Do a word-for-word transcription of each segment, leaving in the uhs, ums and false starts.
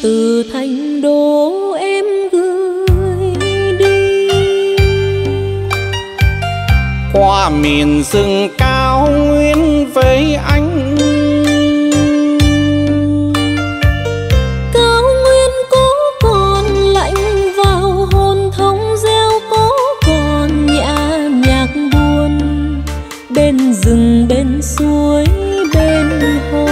từ Thành Đô em gửi đi, qua miền rừng cao nguyên với anh. Cao nguyên có còn lạnh vào hồn, thông reo có còn nhã nhạc buồn, bên rừng bên suối bên hồ.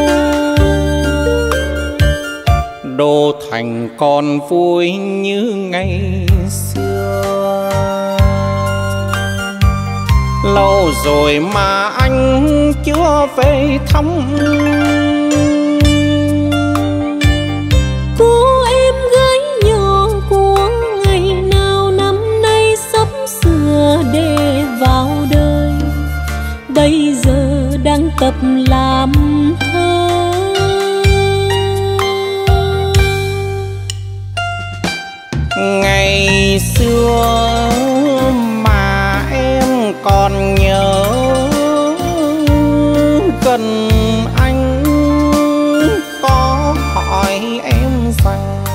Đô Thành còn vui như ngày xưa, lâu rồi mà anh chưa về thăm. Cô em gái nhỏ của ngày nào năm nay sắp sửa để vào đời, bây giờ đang tập làm thơ. Ngày xưa mà em còn nhớ, gần anh có hỏi em rằng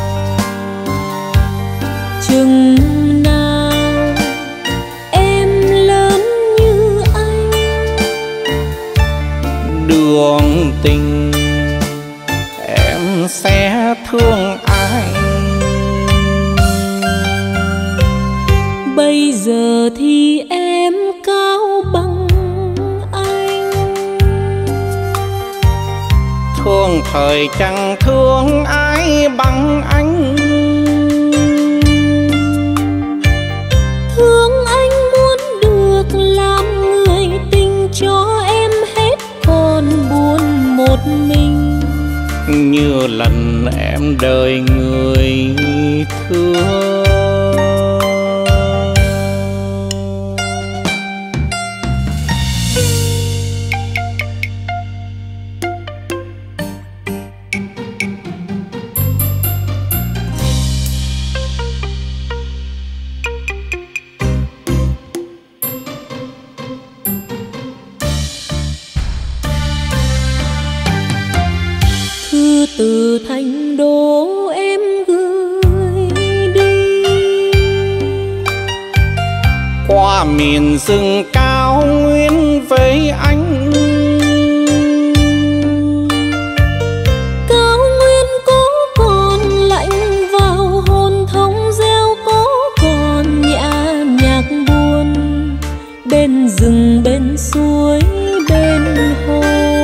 chừng nào em lớn như anh, đường tình em sẽ thương ai. Bây giờ thì em cao bằng anh, thương thời chẳng thương ai bằng anh. Thương anh muốn được làm người tình cho em hết, còn buồn một mình như lần em đời người thương. Thư từ Thành Đô em gửi đi, qua miền rừng cao nguyên với anh. Cao nguyên có còn lạnh vào hồn, thông reo có còn nhã nhạc buồn, bên rừng bên suối bên hồ.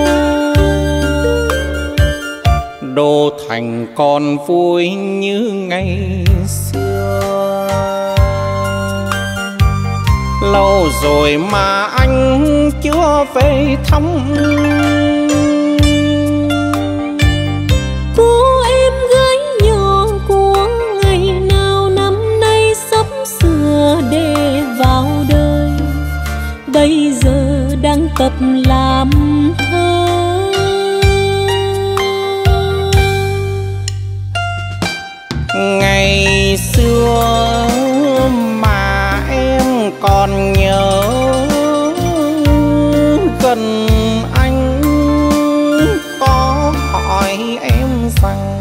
Đô Thành còn vui như ngày xưa, lâu rồi mà anh chưa về thăm. Cô em gái nhỏ của ngày nào năm nay sắp sửa để vào đời, bây giờ đang tập làm thơ. Ngày xưa mà em còn nhớ, gần anh có hỏi em rằng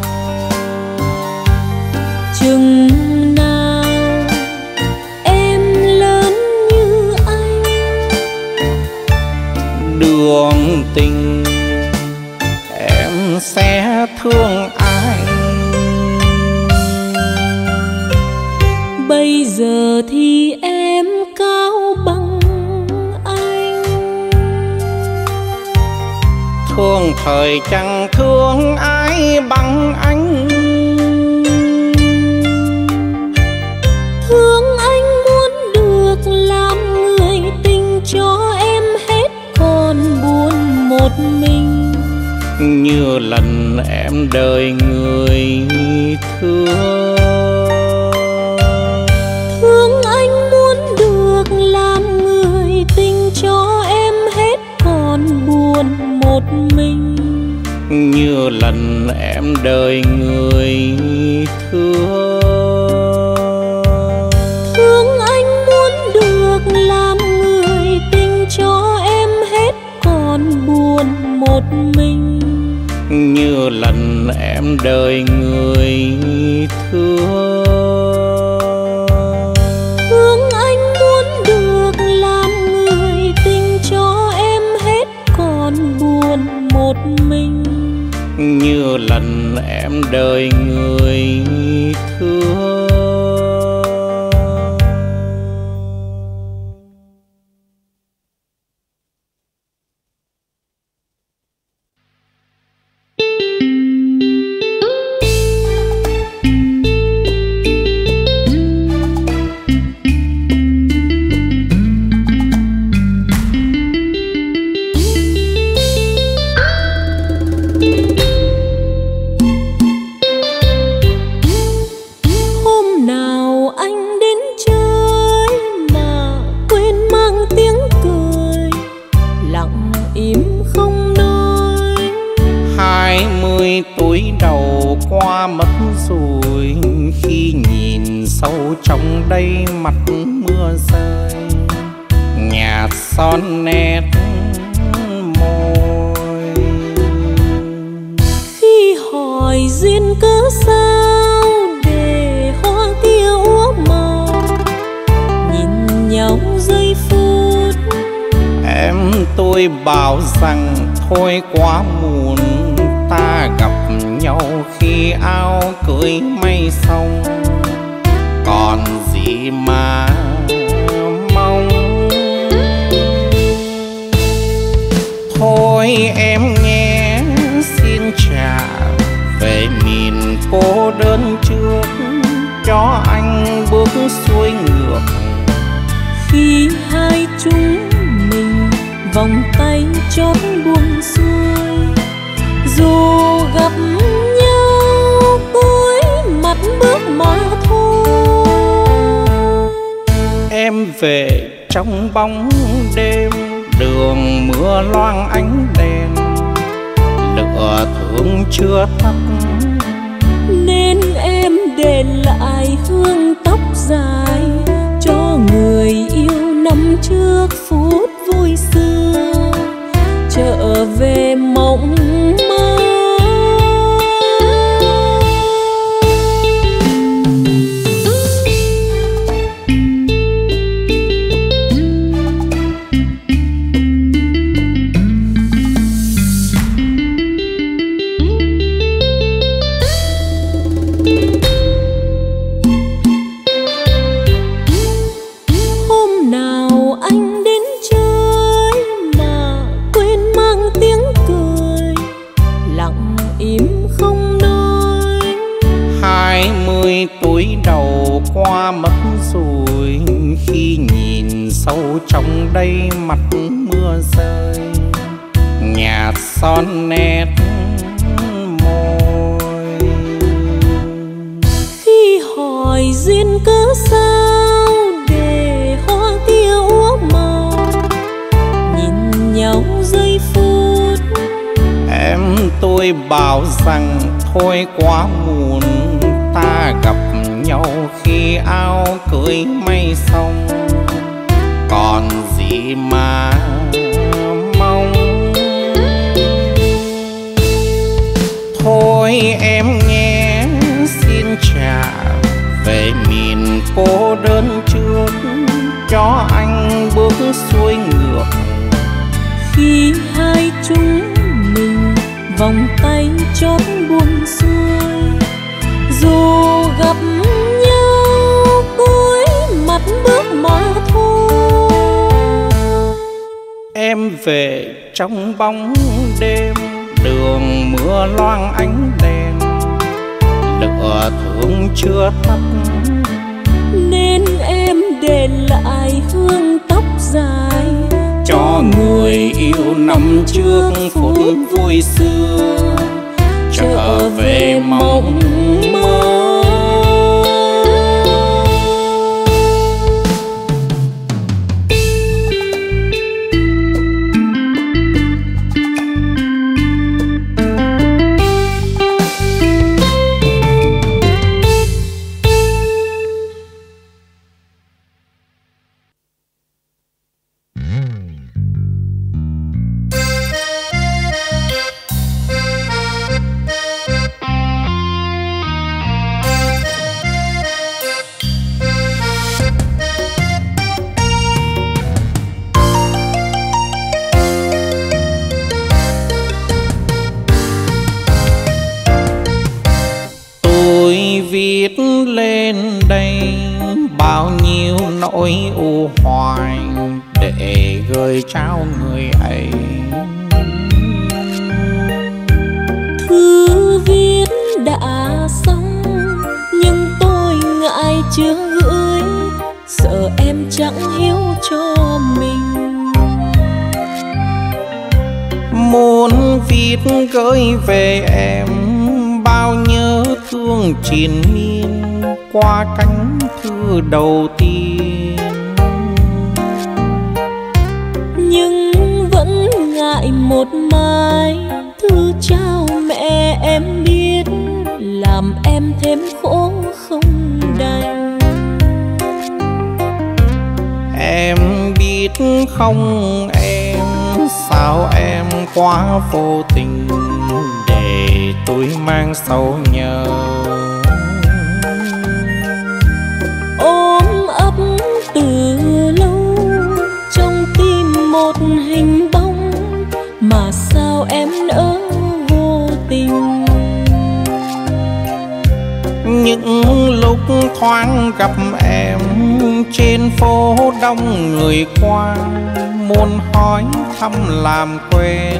chừng nào em lớn như anh, đường tình em sẽ thương ai. bây giờ thì em cao bằng anh. Thương thời chẳng thương ai bằng anh. Thương anh muốn được làm người tình cho em hết, còn buồn một mình như lần em đời người thương. Thương anh muốn được làm người tình cho em hết, còn buồn một mình như lần em đời người thương. Thương anh muốn được làm người tình cho em hết, còn buồn một mình như lần em đời người thương. Thương anh muốn được làm người tình cho em hết còn buồn một mình, như lần em đời người thương. Tuổi đầu qua mất rồi, khi nhìn sâu trong đây mặt mưa rơi, nhạt son nét môi. Khi hỏi duyên cớ sao để hoa kia úa màu, nhìn nhau giây phút em tôi bảo rằng thôi quá muộn, ta gặp nhau khi áo cưới mây xong, còn gì mà mong. Thôi em nghe xin trả về miền cô đơn trước, cho anh bước xuôi ngược. Khi hai chúng mình vòng tay chót buông xuôi, dù gặp nhau cuối mặt bước mà thôi. Em về trong bóng đêm, đường mưa loang ánh đèn, lửa thương chưa tắt, nên em để lại hương tóc dài cho người yêu năm trước phút vui xưa, trở về mộng mơ. Tuổi đầu qua mất rồi, khi nhìn sâu trong đây mặt mưa rơi, nhạt son nét môi. Khi hỏi duyên cớ sao để hoa kia úa màu, nhìn nhau giây phút em tôi bảo rằng thôi quá muộn, ta gặp nhau khi áo cưới mây xong, còn gì mà mong. Thôi em nghe xin trả về miền cô đơn trước, cho anh bước xuôi ngược. Khi hai chúng mình vòng tay chót buông xuôi, dù gặp nhau cuối mặt bước mà thôi. Em về trong bóng đêm, đường mưa loang ánh đèn, lửa thương chưa tắt, nên em để lại hương tóc dài cho người yêu năm trước phút vui xưa, trở về mộng mơ. viết lên đây bao nhiêu nỗi u hoài để gửi trao người ấy. Thư viết đã xong nhưng tôi ngại chưa gửi, sợ em chẳng hiểu cho mình. Muốn viết gửi về em bao nhớ thương triền miên qua cánh thư đầu tiên, nhưng vẫn ngại một mai thư trao mẹ em biết, làm em thêm khổ không đành. Em biết không em, sao em quá vô tình để tôi mang sầu nhớ. Ôm ấp từ lâu trong tim một hình bóng, mà sao em nỡ vô tình. Những lúc thoáng gặp em trên phố đông người qua, muốn hỏi thăm làm quen.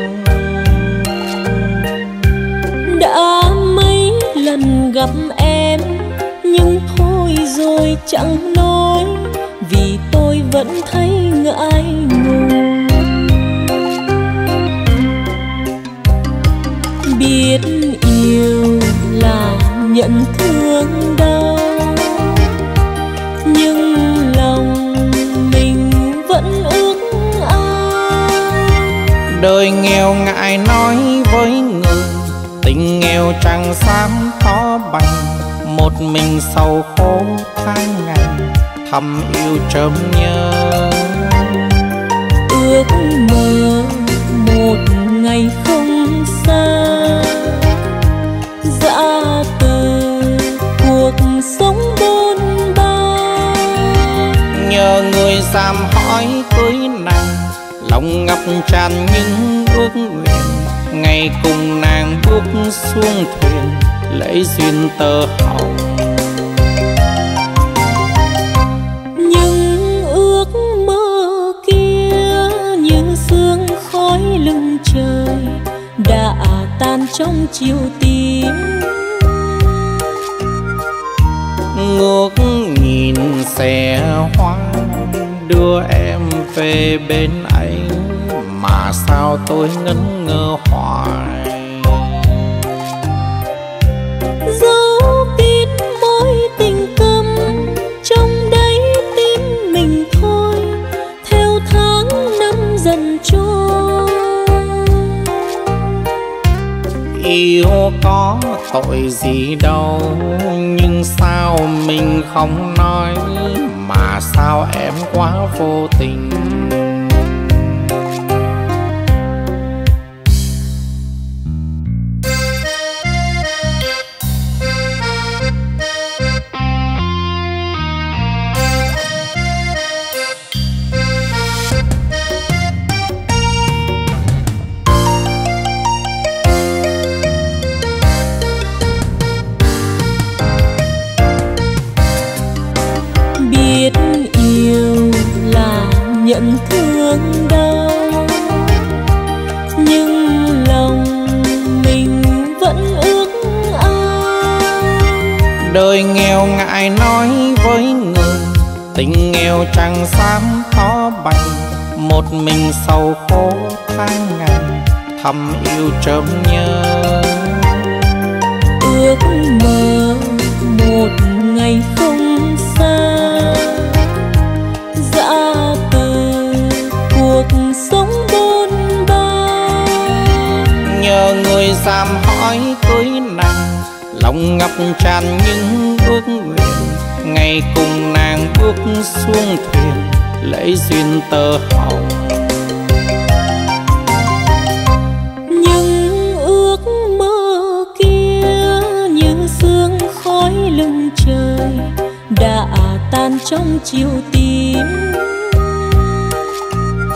Đã mấy lần gặp em nhưng thôi rồi chẳng nói, vì tôi vẫn thấy ngại ngùng. Biết yêu là nhận thương đau, nhưng lòng mình vẫn ước ao. Đời nghèo ngại nói với người, tình nghèo chẳng dám tỏ bành. Một mình sầu khổ tháng ngày thầm yêu chớm nhớ. Ước mơ một ngày không xa, dã từ cuộc sống bôn ba. Nhờ người dám hỏi cưới nàng, lòng ngập tràn những ước nguyện. Ngày cùng nàng bước xuống thuyền, lấy duyên tơ hồng. Nhưng ước mơ kia như sương khói lưng trời, đã tan trong chiều tím. Ngước nhìn xe hoa đưa em về bên ấy, mà sao tôi ngẩn ngơ hoài. Dấu kín mối tình câm trong đáy tim mình thôi, theo tháng năm dần trôi. Yêu có tội gì đâu, nhưng sao mình không nói, mà sao em quá vô tình. Biết yêu là nhận thương đau, nhưng lòng mình vẫn ước ao. Đời nghèo ngại nói với người, tình nghèo chẳng dám tỏ bành. Một mình sầu khổ tháng ngày thầm yêu chớm nhớ. Ước mơ một ngày không xa, dã từ cuộc sống bôn ba. Nhờ người dám hỏi cưới nàng, lòng ngập tràn những ước nguyện. Ngày cùng nàng bước xuống thuyền, lấy duyên tơ hồng. Nhưng ước mơ kia như sương khói lưng trời, đã tan trong chiều tím.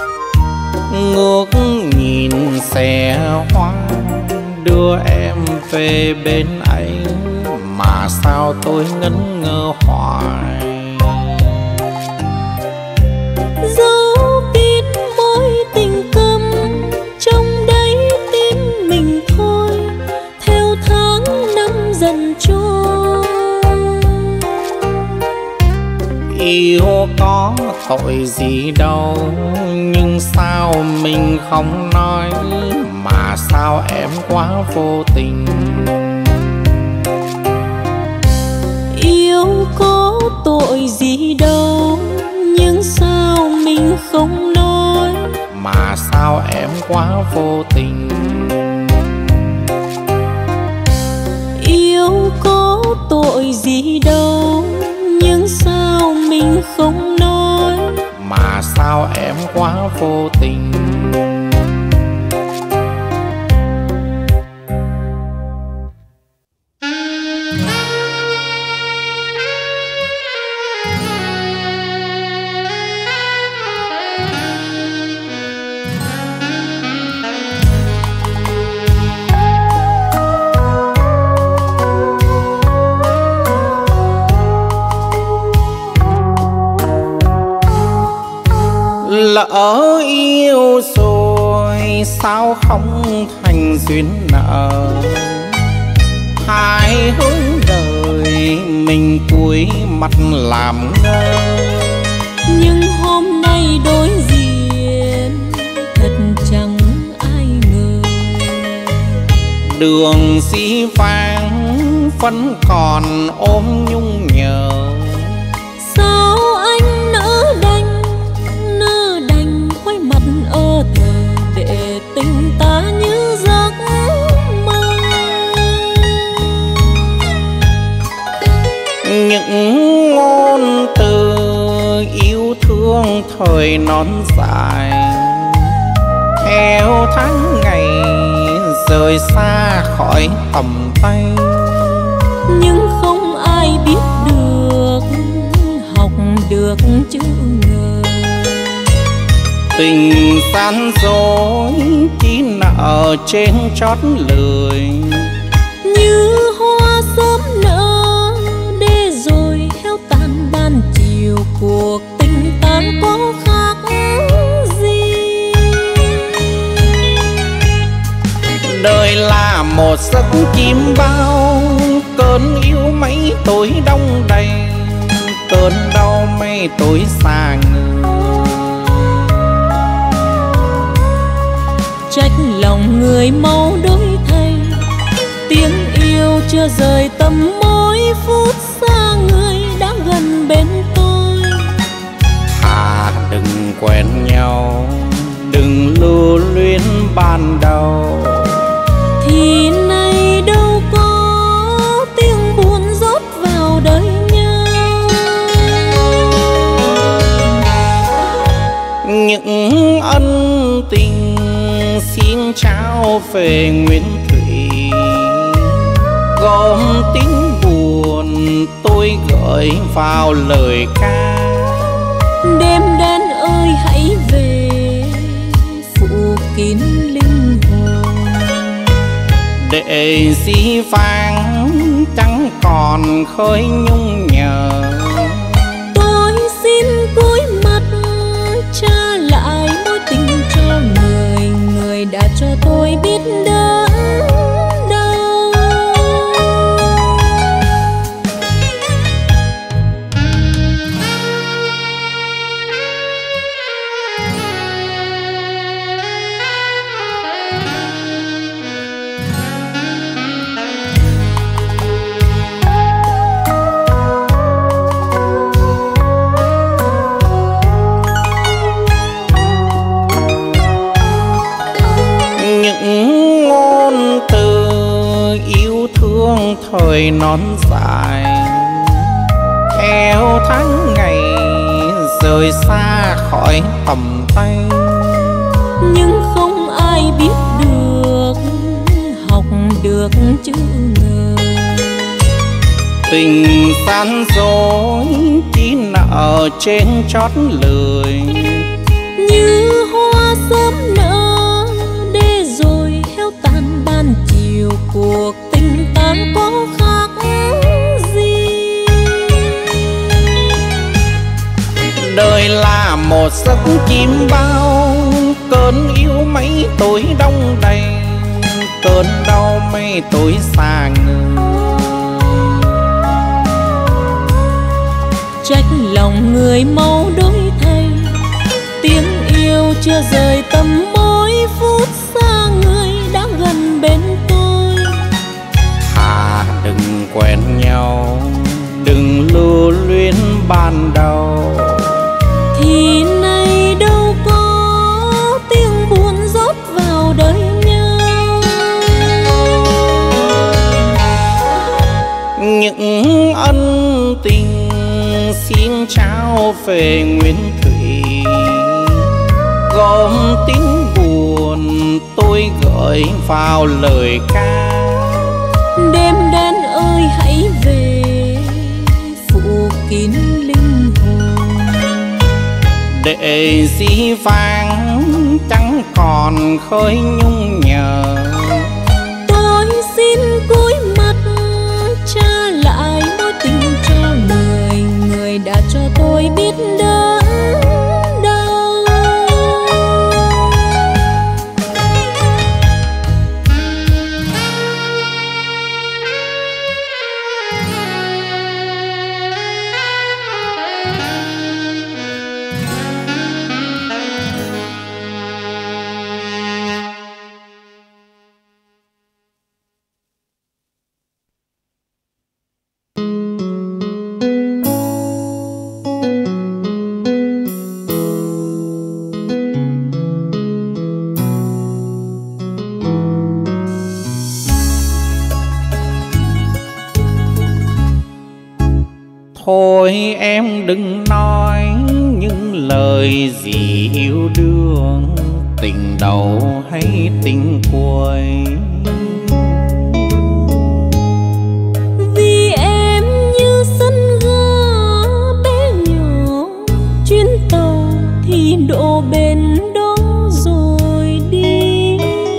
Ngước nhìn xe hoa đưa em về bên ấy mà sao tôi ngẩn ngơ hoài. Dấu kín mối tình câm trong đấy tim mình thôi, theo tháng năm dần trôi. Yêu có tội gì đâu, nhưng sao mình không nói, mà sao em quá vô tình. Yêu có tội gì đâu, nhưng sao mình không nói, mà sao em quá vô tình. Yêu có tội gì đâu, nhưng sao mình không nói, mà sao em quá vô tình. Lỡ yêu rồi sao không thành duyên nợ, hai hướng đời mình cúi mặt làm ngơ. Nhưng hôm nay đối diện thật chẳng ai ngờ, đường xi vàng vẫn còn ôm nhung nhớ. sao anh nỡ đành nỡ đành quay mặt ơ thờ, để tình ta như giấc mơ. Những ngôn từ yêu thương thời non dài, theo tháng ngày rời xa khỏi tầm tay. Nhưng không ai biết được, học được chữ ngờ. Tình gian dối chỉ nở trên chót lưỡi, Như hoa sớm nở để rồi héo tàn ban chiều. Cuộc tình ta có khác gì? đời là một giấc chim bao, cơn yêu mấy tối đông đầy, cơn đau mấy tối xa người. Trách lòng người mau đổi thay, tiếng yêu chưa rời tâm mỗi phút xa người đã gần bên tôi. Thà đừng quen nhau, đừng lưu luyến ban đầu, Thì nay đâu có tiếng buồn rót vào đời nhau. những ân tình xin trao về nguyên thủy, gồm tiếng buồn tôi gửi vào lời ca. Đêm đen ơi hãy về, phủ kín linh hồn, để dĩ vang chẳng còn khơi nhung nhớ. tôi xin cúi mặt trả lại mối tình cho người, người đã cho tôi biết đớn đau. Những ngôn từ yêu thương thời non dài, theo tháng ngày rời xa khỏi tầm tay. Nhưng không ai biết được, học được chữ ngờ. Tình gian dối chỉ nở trên chót lưỡi, Như hoa sớm nở để rồi héo tàn ban chiều. Cuộc tình chẳng có khác gì. Đời là một giấc chim bao, cơn yêu mấy tối đông đầy, cơn đau mấy tối xa người. Trách lòng người mau đổi thay, tiếng yêu chưa rời tầm môi, phút xa người đã gần bên tôi. Thà đừng quen nhau, đừng lưu luyến ban đầu, thì nay đâu có tiếng buồn rót vào đời nhau. Những ân tình xin trao về nguyên thủy, gom tiếng buồn tôi gửi vào lời ca. Đêm đen ơi hãy về, phủ kín linh hồn, để dĩ vãng chẳng còn khơi nhung nhớ. Tôi xin cúi mặt trả lại mối tình cho người, người đã cho tôi biết đớn đau. Thôi em đừng nói những lời gì yêu đương, tình đầu hay tình cuối. Vì em như sân ga bé nhỏ, chuyến tàu thì đổ bên đó rồi đi.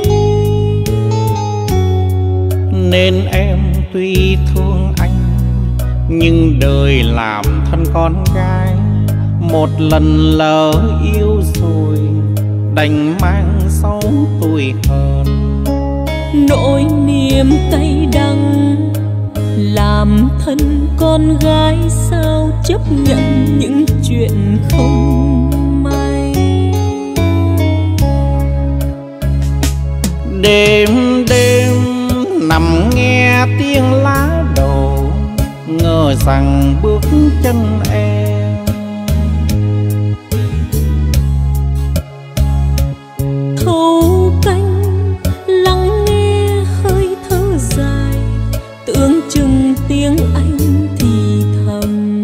Nên em tuy thương anh, nhưng đời làm thân con gái, một lần lỡ yêu rồi đành mang sáu tuổi hơn. Nỗi niềm cay đắng làm thân con gái sao chấp nhận những chuyện không may. Đêm đêm nằm nghe tiếng lá đổ, ngờ rằng bước chân em thâu canh lắng nghe hơi thở dài, tưởng chừng tiếng anh thì thầm.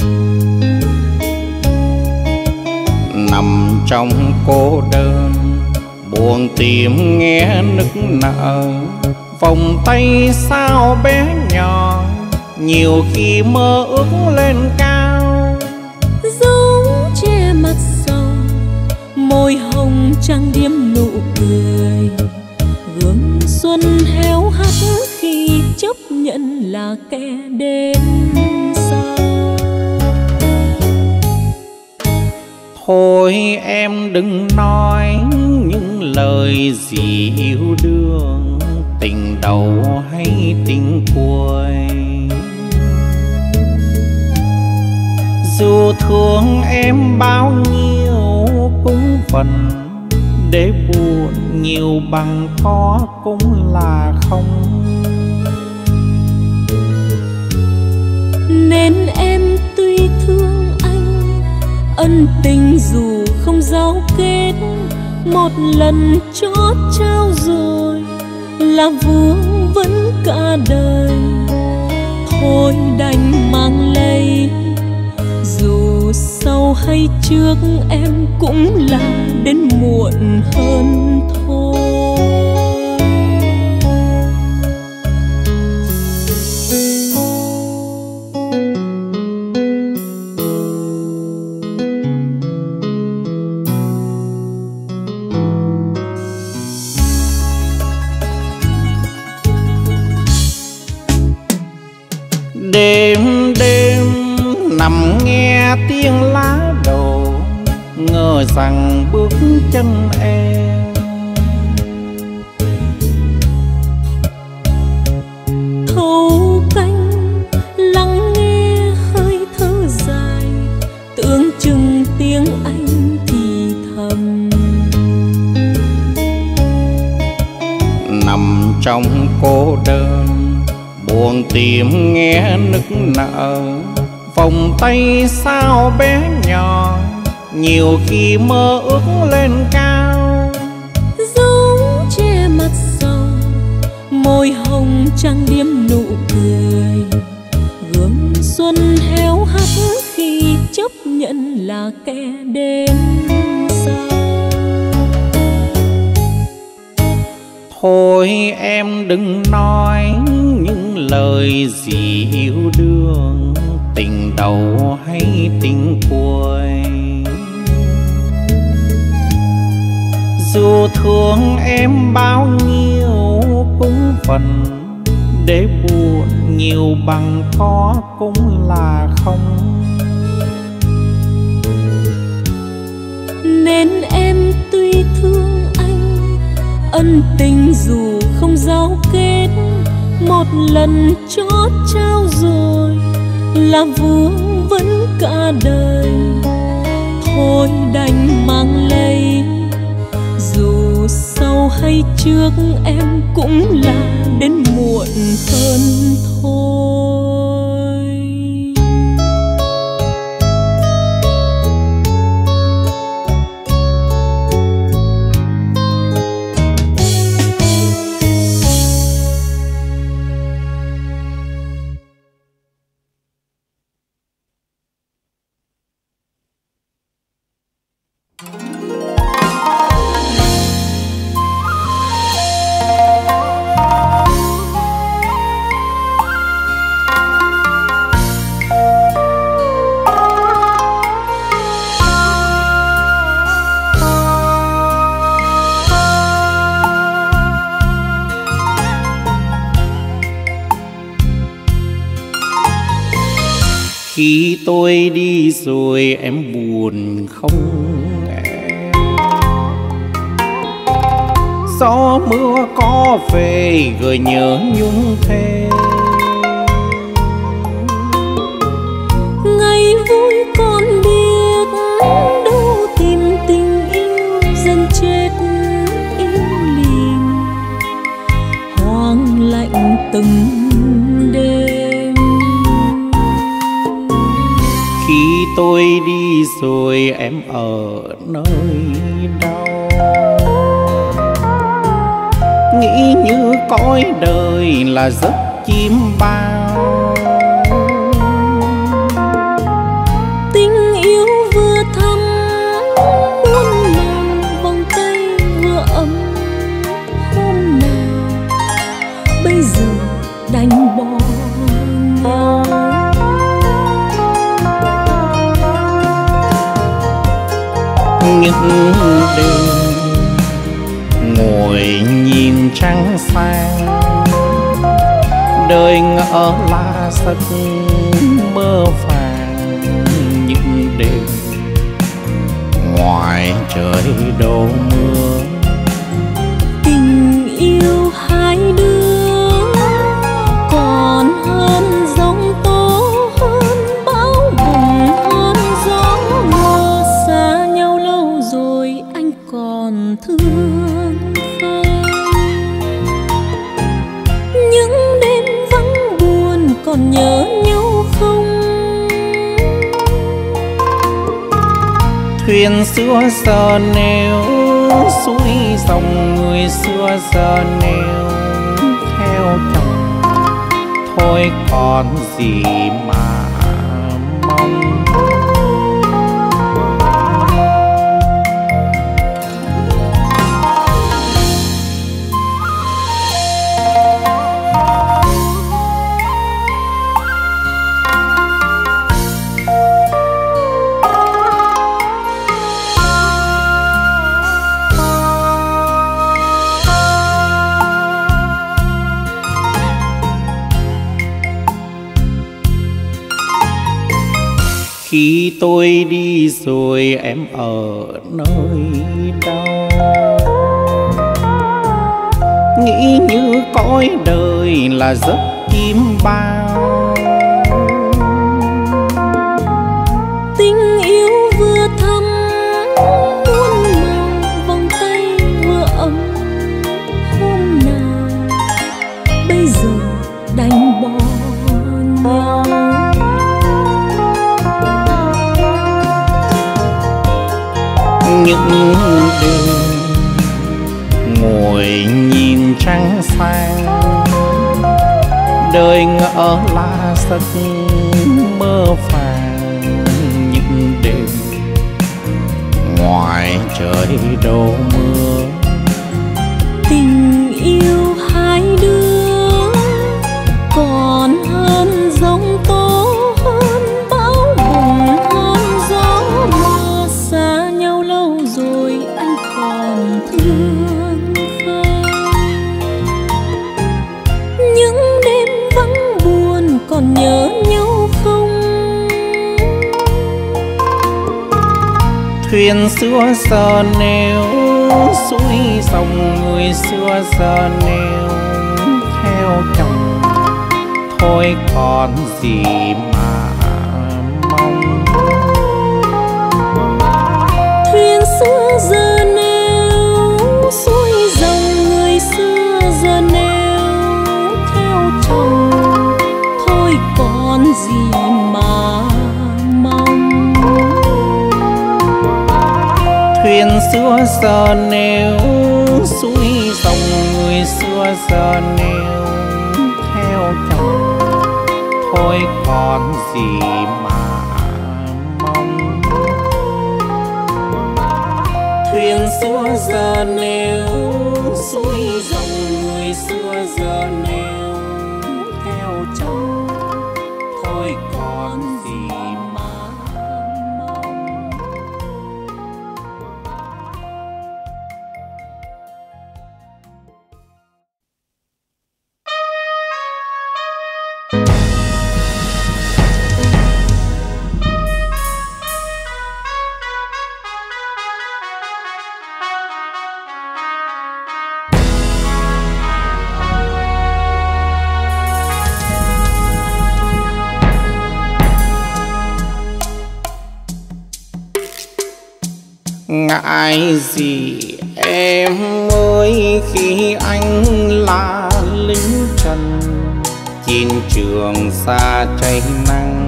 nằm trong cô đơn buồn tìm nghe nức nở, vòng tay sao bé nhỏ nhiều khi mơ ước lên cao. Dấu che mặt sầu, môi hồng trang điểm nụ cười, gương xuân héo hắt khi chấp nhận là kẻ đến sau. Thôi em đừng nói những lời gì yêu đương, tình đầu hay tình cuối. Dù thương em bao nhiêu cũng phần, để buồn nhiều bằng có cũng là không. Nên em tuy thương anh, ân tình dù không giao kết, một lần chót trao rồi là vương vấn cả đời. Thôi đành mang lấy, dù sau hay trước em cũng là đến muộn hơn thôi. Đêm đêm nằm nghe tiếng lá đổ, ngờ rằng bước chân em. Thâu canh lắng nghe hơi thở dài, tưởng chừng tiếng anh thì thầm. Nằm trong cô đơn buồn tìm nghe nức nở, vòng tay sao bé nhỏ nhiều khi mơ ước lên cao. Dấu che mặt sầu, môi hồng trang điểm nụ cười, gương xuân héo hắt khi chấp nhận là kẻ đêm sau. Thôi em đừng nói những lời gì yêu đương, tình đầu hay tình cuối. Dù thương em bao nhiêu cũng phần, để buồn nhiều bằng có cũng là không. Nên em tuy thương anh, ân tình dù không giao kết, một lần chót trao rồi là vương vấn cả đời. Thôi đành mang lấy, dù sau hay trước em cũng là đến muộn hơn thôi. Khi tôi đi rồi em buồn không em? Gió mưa có về gợi nhớ nhung thêm. Ngày vui con biết đâu tìm tình yêu dần chết im lìm, hoang lạnh từng đêm. Khi tôi đi rồi em ở nơi đâu? Nghĩ như cõi đời là giấc chim bao. Tình yêu vừa thắm muôn màu, vòng tay vừa ấm hôm nào. Bây giờ đành bỏ nhau. Những đêm ngồi nhìn trăng sáng, đời ngỡ là giấc mơ vàng. Những đêm ngoài trời đổ mưa, tình yêu hai đứa còn hơn giông tố, hơn bão bùng, hơn gió mưa. Xa nhau lâu rồi anh còn thương không? Những đêm vắng buồn còn nhớ nhau không? thuyền xưa giờ neo suối dòng, người xưa giờ neo theo chồng. Thôi còn gì mà mong. Khi tôi đi rồi em ở nơi đâu? Nghĩ như cõi đời là giấc chim bao. Tình yêu vừa thắm muôn màu, vòng tay vừa ấm hôm nào. Bây giờ đành bỏ nhau. Những đêm ngồi nhìn trăng sáng, đời ngỡ là giấc mơ phàng. Những đêm ngoài trời đổ mưa, tình yêu hai đứa còn hơn giông tố, hơn bão bùng, hơn gió mưa. Xa nhau lâu rồi anh còn thương không? Những đêm vắng buồn còn nhớ nhau không? thuyền xưa giờ neo suối dòng, người xưa giờ neo theo chồng. Thôi còn gì mà mong. Thuyền xưa giờ neo suối dòng, người xưa giờ neo theo chồng. Thôi còn gì mà mong. Thuyền xưa giờ neo suối dòng, người xưa giờ neo theo chồng. Thôi còn gì mà mong. Thuyền xưa giờ neo suối dòng, người xưa giờ neo theo chồng. Thôi còn gì mà mong. Ngại gì em ơi khi anh là lính trần, chiến trường xa cháy nắng.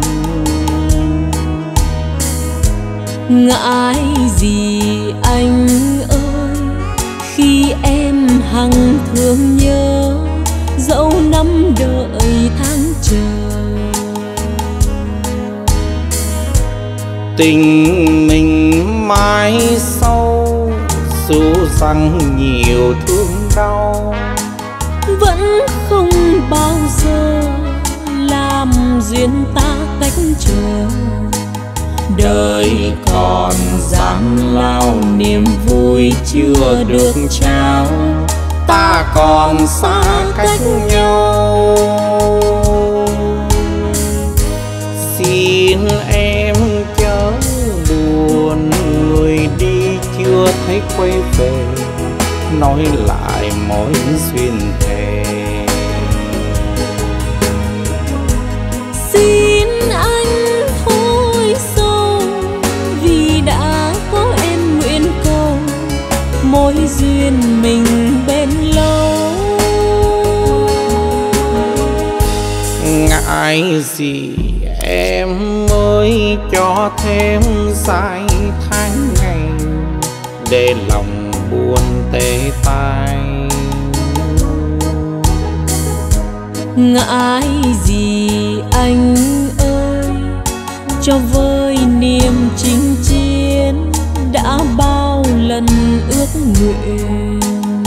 Ngại gì anh ơi khi em hằng thương nhớ, dẫu năm đợi tháng chờ. Tình mình mãi sâu dù rằng nhiều thương đau, vẫn không bao giờ làm duyên ta cách trở. đời còn gian lao niềm vui chưa được trao, ta còn xa cách nhau. Xin em chớ buồn, người đi chưa thấy quay về, nói lại mối duyên thề. Xin anh thôi sâu vì đã có em nguyện cầu, mối duyên mình bên lâu. Ngại gì em ơi cho thêm dài tháng ngày, để lòng buồn tê tai. Ngại gì anh ơi cho vơi niềm chinh chiến, đã bao lần ước nguyện.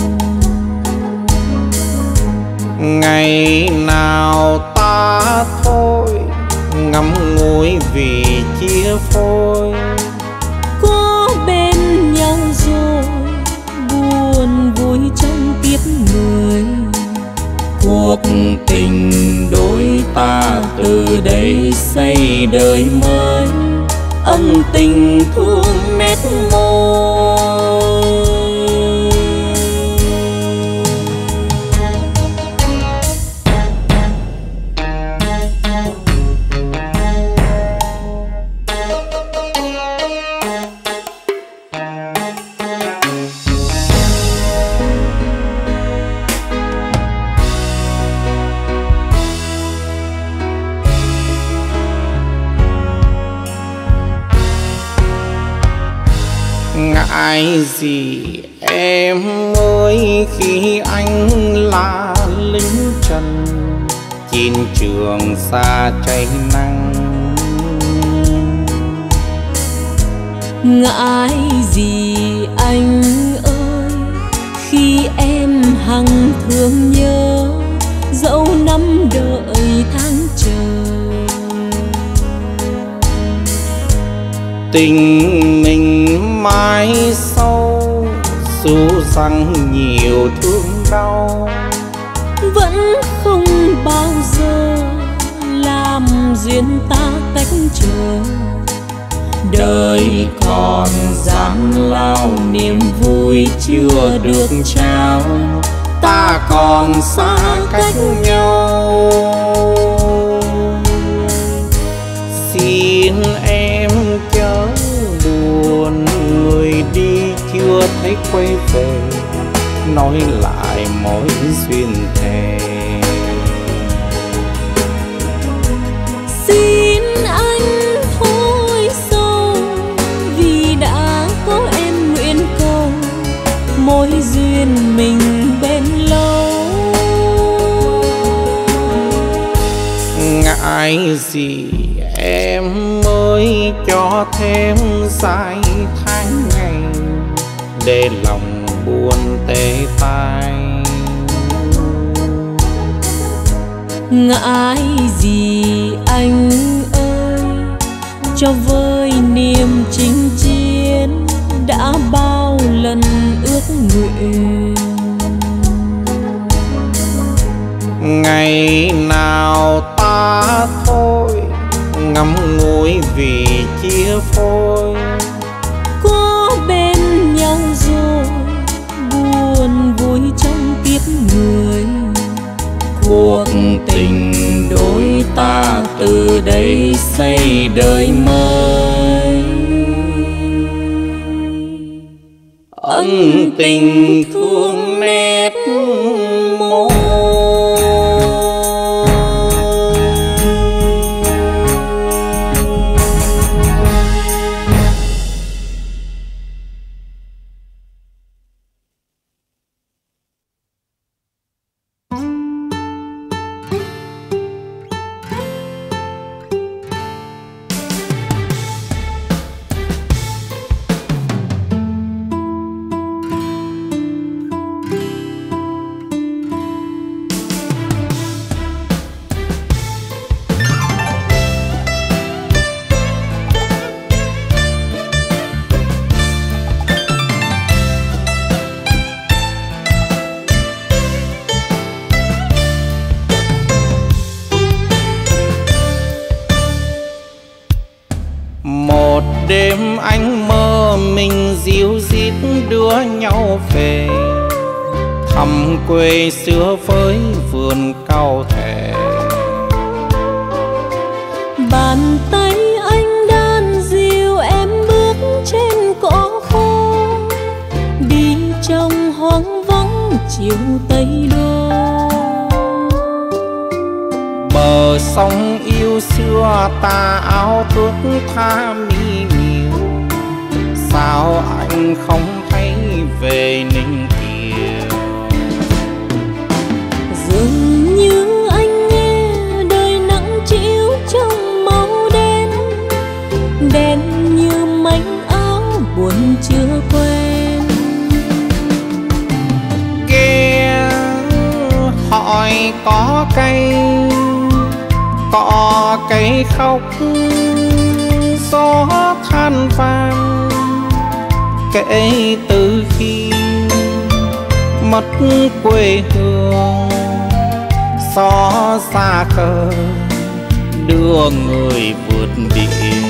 Ngày nào ta thôi ngắm ngùi vì chia phôi, có bên nhau rồi buồn vui trong kiếp người. cuộc tình đôi ta từ đây xây đời mới, ân tình thương nét môi. Ngại gì em ơi khi anh là lính trần, chiến trường xa cháy nắng. Ngại gì anh ơi khi em hằng thương nhớ, dẫu năm đợi tháng chờ. Tình mình mãi sâu dù rằng nhiều thương đau, vẫn không bao giờ làm duyên ta cách trở. Đời còn gian lao niềm vui chưa được trao, ta còn xa cách nhau. Xin em chớ buồn, người đi chưa thấy quay về, nói lại mối duyên thề. Xin anh thôi sâu vì đã có em nguyện cầu, mối duyên mình bên lâu. Ngại gì em ơi cho thêm dài tháng ngày, để lòng buồn tê tai. Ngại gì anh ơi cho với niềm chinh chiến, đã bao lần ước nguyện. Ngày nào ta thôi ngắm ngùi vì chia phôi, có bên nhau rồi buồn vui trong kiếp người. cuộc tình đôi ta từ đây xây đời mới, ân tình thương nét môi. Đêm anh mơ mình díu dít đưa nhau về, thăm quê xưa với vườn cau thẻ. Bàn tay anh đan dìu em bước trên cỏ khô, đi trong hoang vắng chiều tây đô. Bờ sông yêu xưa ta áo tuốt tha mi miều, sao anh không thấy về Ninh Kiều. Dường như anh nghe đời nắng chiếu trong màu đen, đen như mảnh áo buồn chưa quen. Nghe hỏi có cây, có cây khóc gió than vàng, kể từ khi mất quê hương. Gió xa khờ đưa người vượt biển.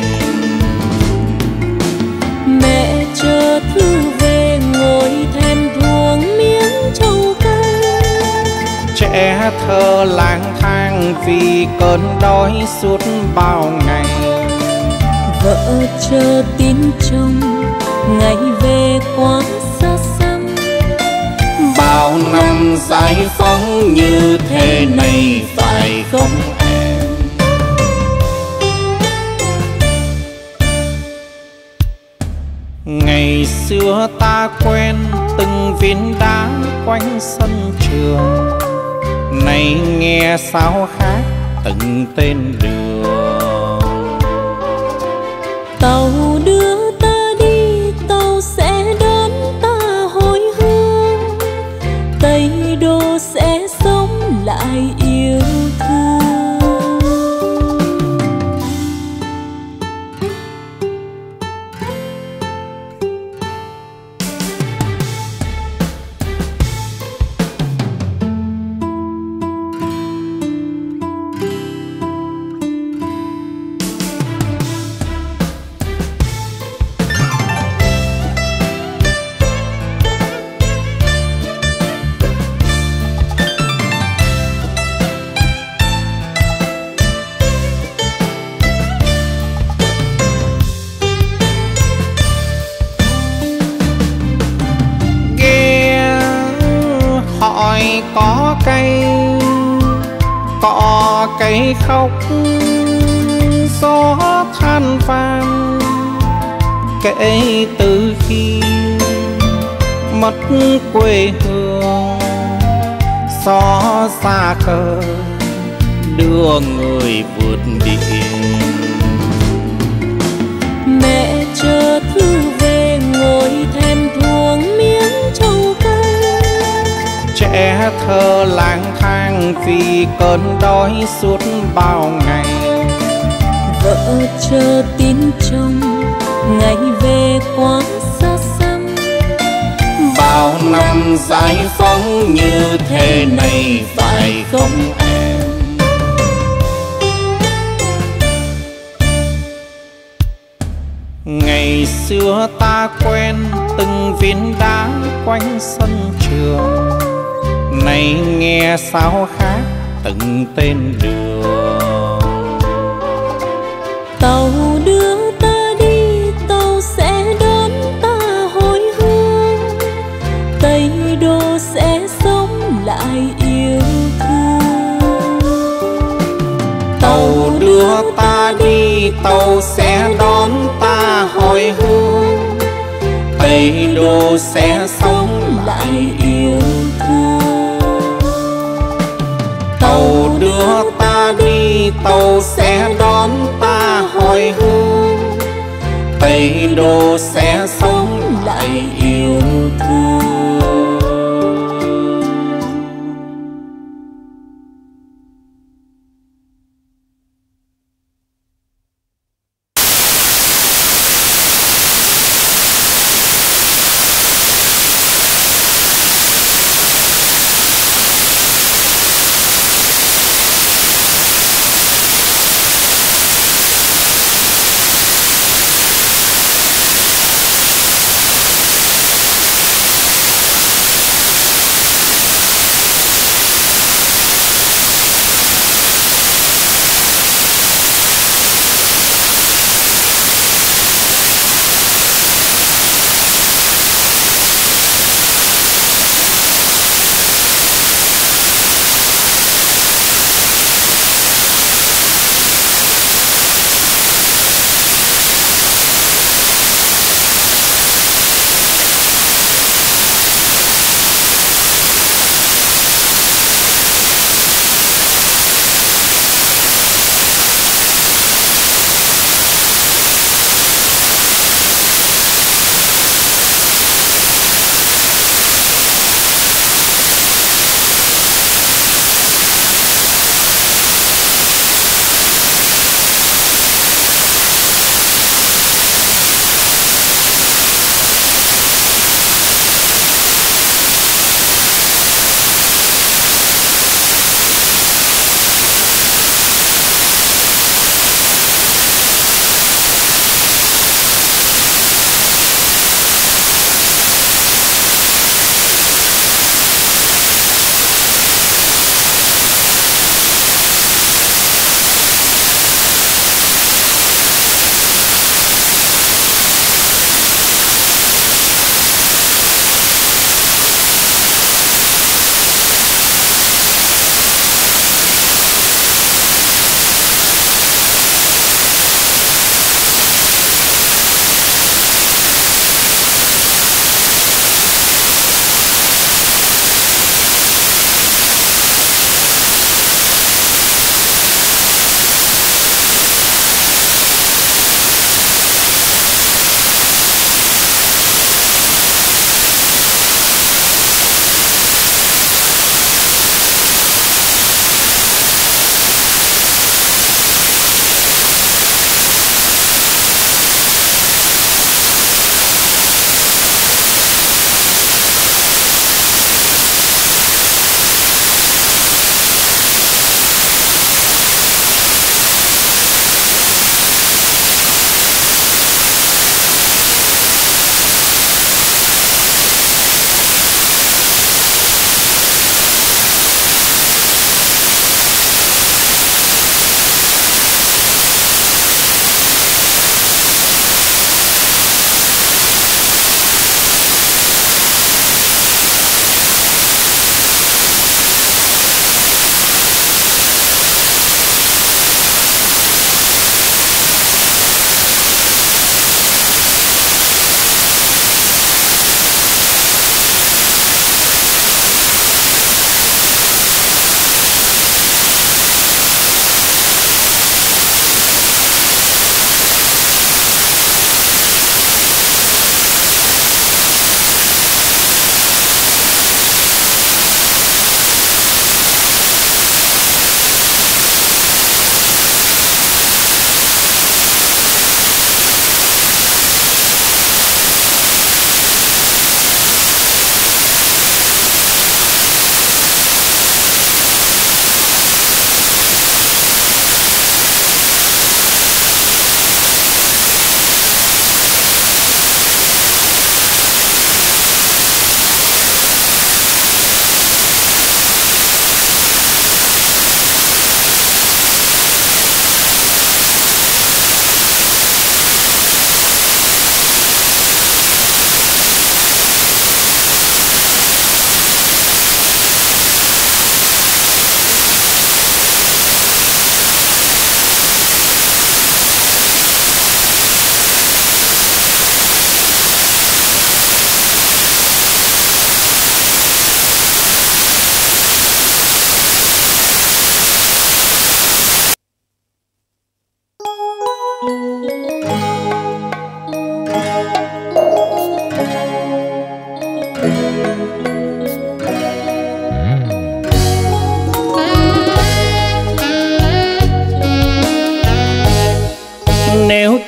Mẹ chờ thư về ngồi thèm thuồng miếng trầu cay. Trẻ thơ lang thang vì cơn đói suốt bao ngày. Vợ chờ tin chồng ngày về quá xa xăm. Bao năm giải phóng như thế này phải không em? Ngày xưa ta quen từng viên đá quanh sân trường, nay nghe sao khác từng tên đường. Tàu đưa ta đi, tàu sẽ đón ta hồi hương. Tây Đô sẽ sống lại yêu thương. Có cây, có cây khóc, gió than vang. Kể từ khi mất quê hương, gió xa khơi đưa người vượt biển. Mẹ chờ thư về ngồi thèm thuồng miếng trầu cay. Trẻ thơ lang thang vì cơn đói suốt bao ngày. Vợ chờ tin chồng ngày về quá xa xăm. Bao năm giải phóng như thế này phải không em? Ngày xưa ta quen từng viên đá quanh sân trường, nay nghe sao khác từng tên đường. Tàu đưa ta đi, tàu sẽ đón ta hồi hương. Tây Đô sẽ sống lại yêu thương. Tàu đưa ta đi, tàu sẽ đón ta hồi hương. Tây Đô sẽ sống lại yêu thương. Tàu đưa ta đi, tàu sẽ đón ta hồi hương. Tây Đô sẽ sống lại yêu thương.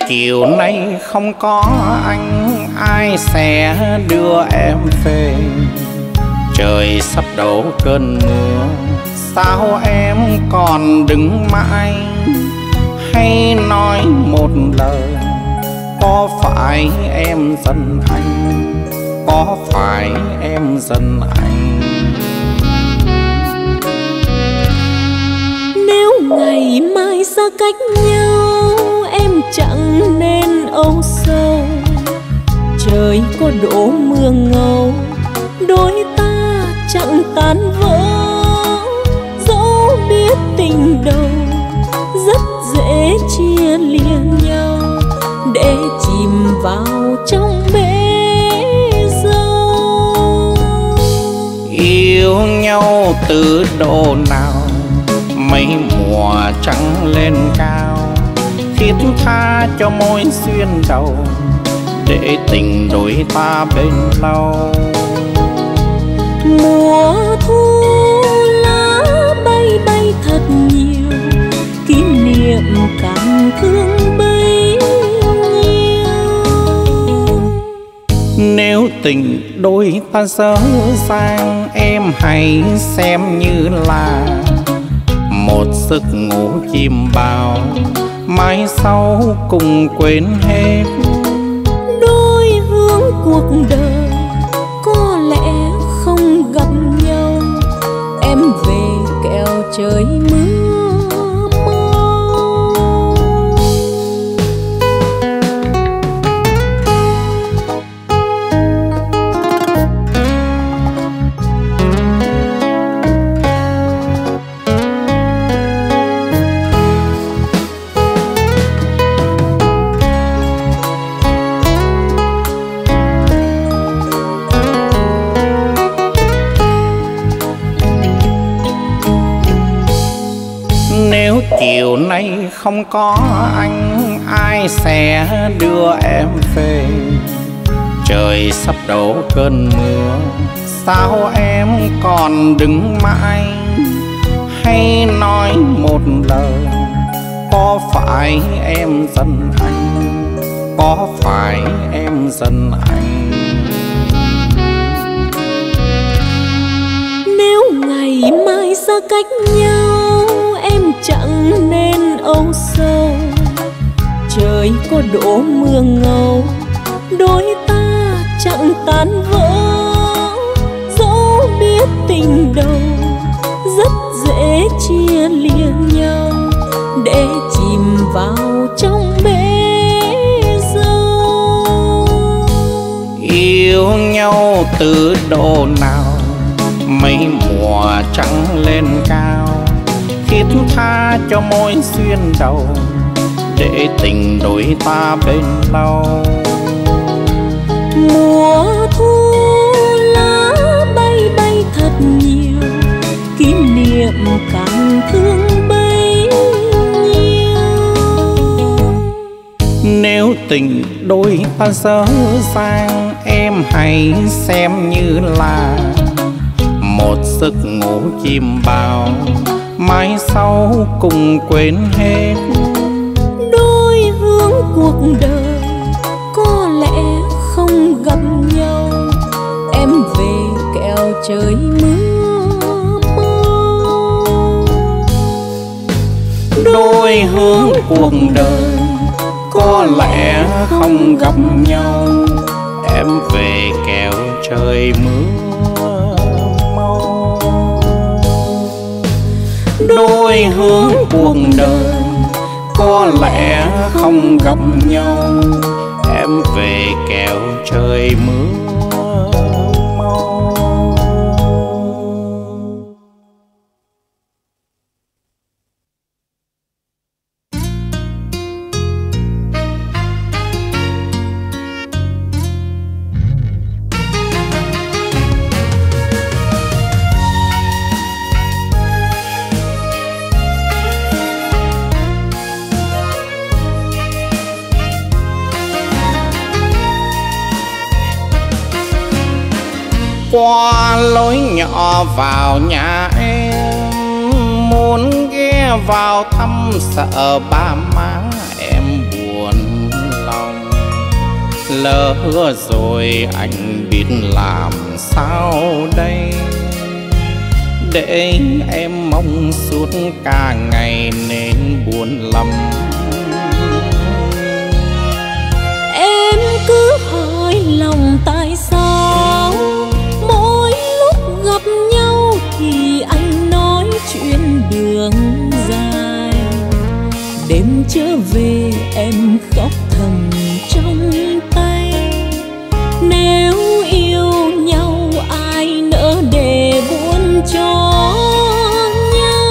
chiều nay không có anh, ai sẽ đưa em về? Trời sắp đổ cơn mưa, sao em còn đứng mãi? Hay nói một lời, có phải em giận anh? Có phải em giận anh? Nếu ngày mai xa cách nhau, em chẳng nên âu sầu. Trời có đổ mưa ngâu, đôi ta chẳng tan vỡ. Dẫu biết tình đầu rất dễ chia lìa nhau, để chìm vào trong bể dâu. Yêu nhau từ độ nào, mấy mùa trắng lên cao, thiết tha cho môi xuyên đầu, để tình đôi ta bên lâu. Mùa thu lá bay bay thật nhiều, kỷ niệm cảm thương bấy nhiêu. Nếu tình đôi ta dở dang, em hãy xem như là một giấc ngủ chìm bao, mai sau cùng quên hết. Đôi hướng cuộc đời có lẽ không gặp nhau, em về kẻo trời mưa mau. Nếu chiều nay không có anh, ai sẽ đưa em về? Trời sắp đổ cơn mưa, sao em còn đứng mãi? Hay nói một lời, có phải em giận anh? Có phải em giận anh? Nếu ngày mai xa cách nhau, em chẳng nên âu sầu. Trời có đổ mưa ngâu, đôi ta chẳng tan vỡ. Dẫu biết tình đầu rất dễ chia lìa nhau, để chìm vào trong bể dâu. Yêu nhau từ độ nào, mấy mùa trắng lên cao, thiết tha cho môi xuyên đầu, để tình đôi ta bên lâu. Mùa thu lá bay bay thật nhiều, kỷ niệm cảm thương bấy nhiêu. Nếu tình đôi ta dở dang, em hãy xem như là một giấc ngủ chìm bao, mai sau cùng quên hết. Đôi hướng cuộc đời có lẽ không gặp nhau, em về kẻo trời mưa mau. Đôi hướng cuộc đời có lẽ không gặp nhau, em về kẻo trời mưa mau. Đôi hướng cuộc đời có lẽ không gặp nhau, em về kẻo trời mưa mau. Qua lối nhỏ vào nhà em, muốn ghé vào thăm sợ ba má em buồn. lỡ rồi anh biết làm sao đây, để em mong suốt cả ngày nên buồn lắm. Em cứ hỏi lòng tại sao mỗi lúc gặp nhau thì anh nói chuyện đường dài, đêm trở về em khóc thầm trong tay. Nếu yêu nhau ai nỡ để buồn cho nhau.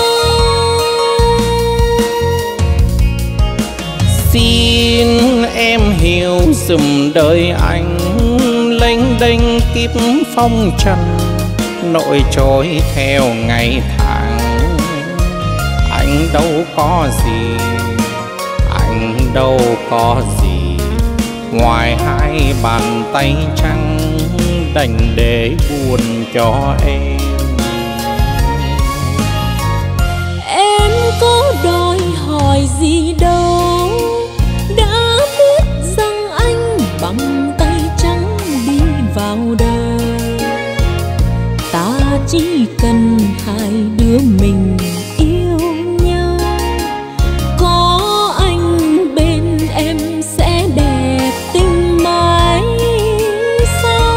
Xin em hiểu dùm đời anh, lênh đênh kiếp phong trần, nỗi trôi theo ngày tháng. Anh đâu có gì, anh đâu có gì, ngoài hai bàn tay trắng đành để buồn cho em. Em có đòi hỏi gì đâu, đã biết rằng anh bằng tay trắng đi vào đời. Ta chỉ cần hai đứa mình yêu nhau, có anh bên em sẽ đẹp tình mãi sau.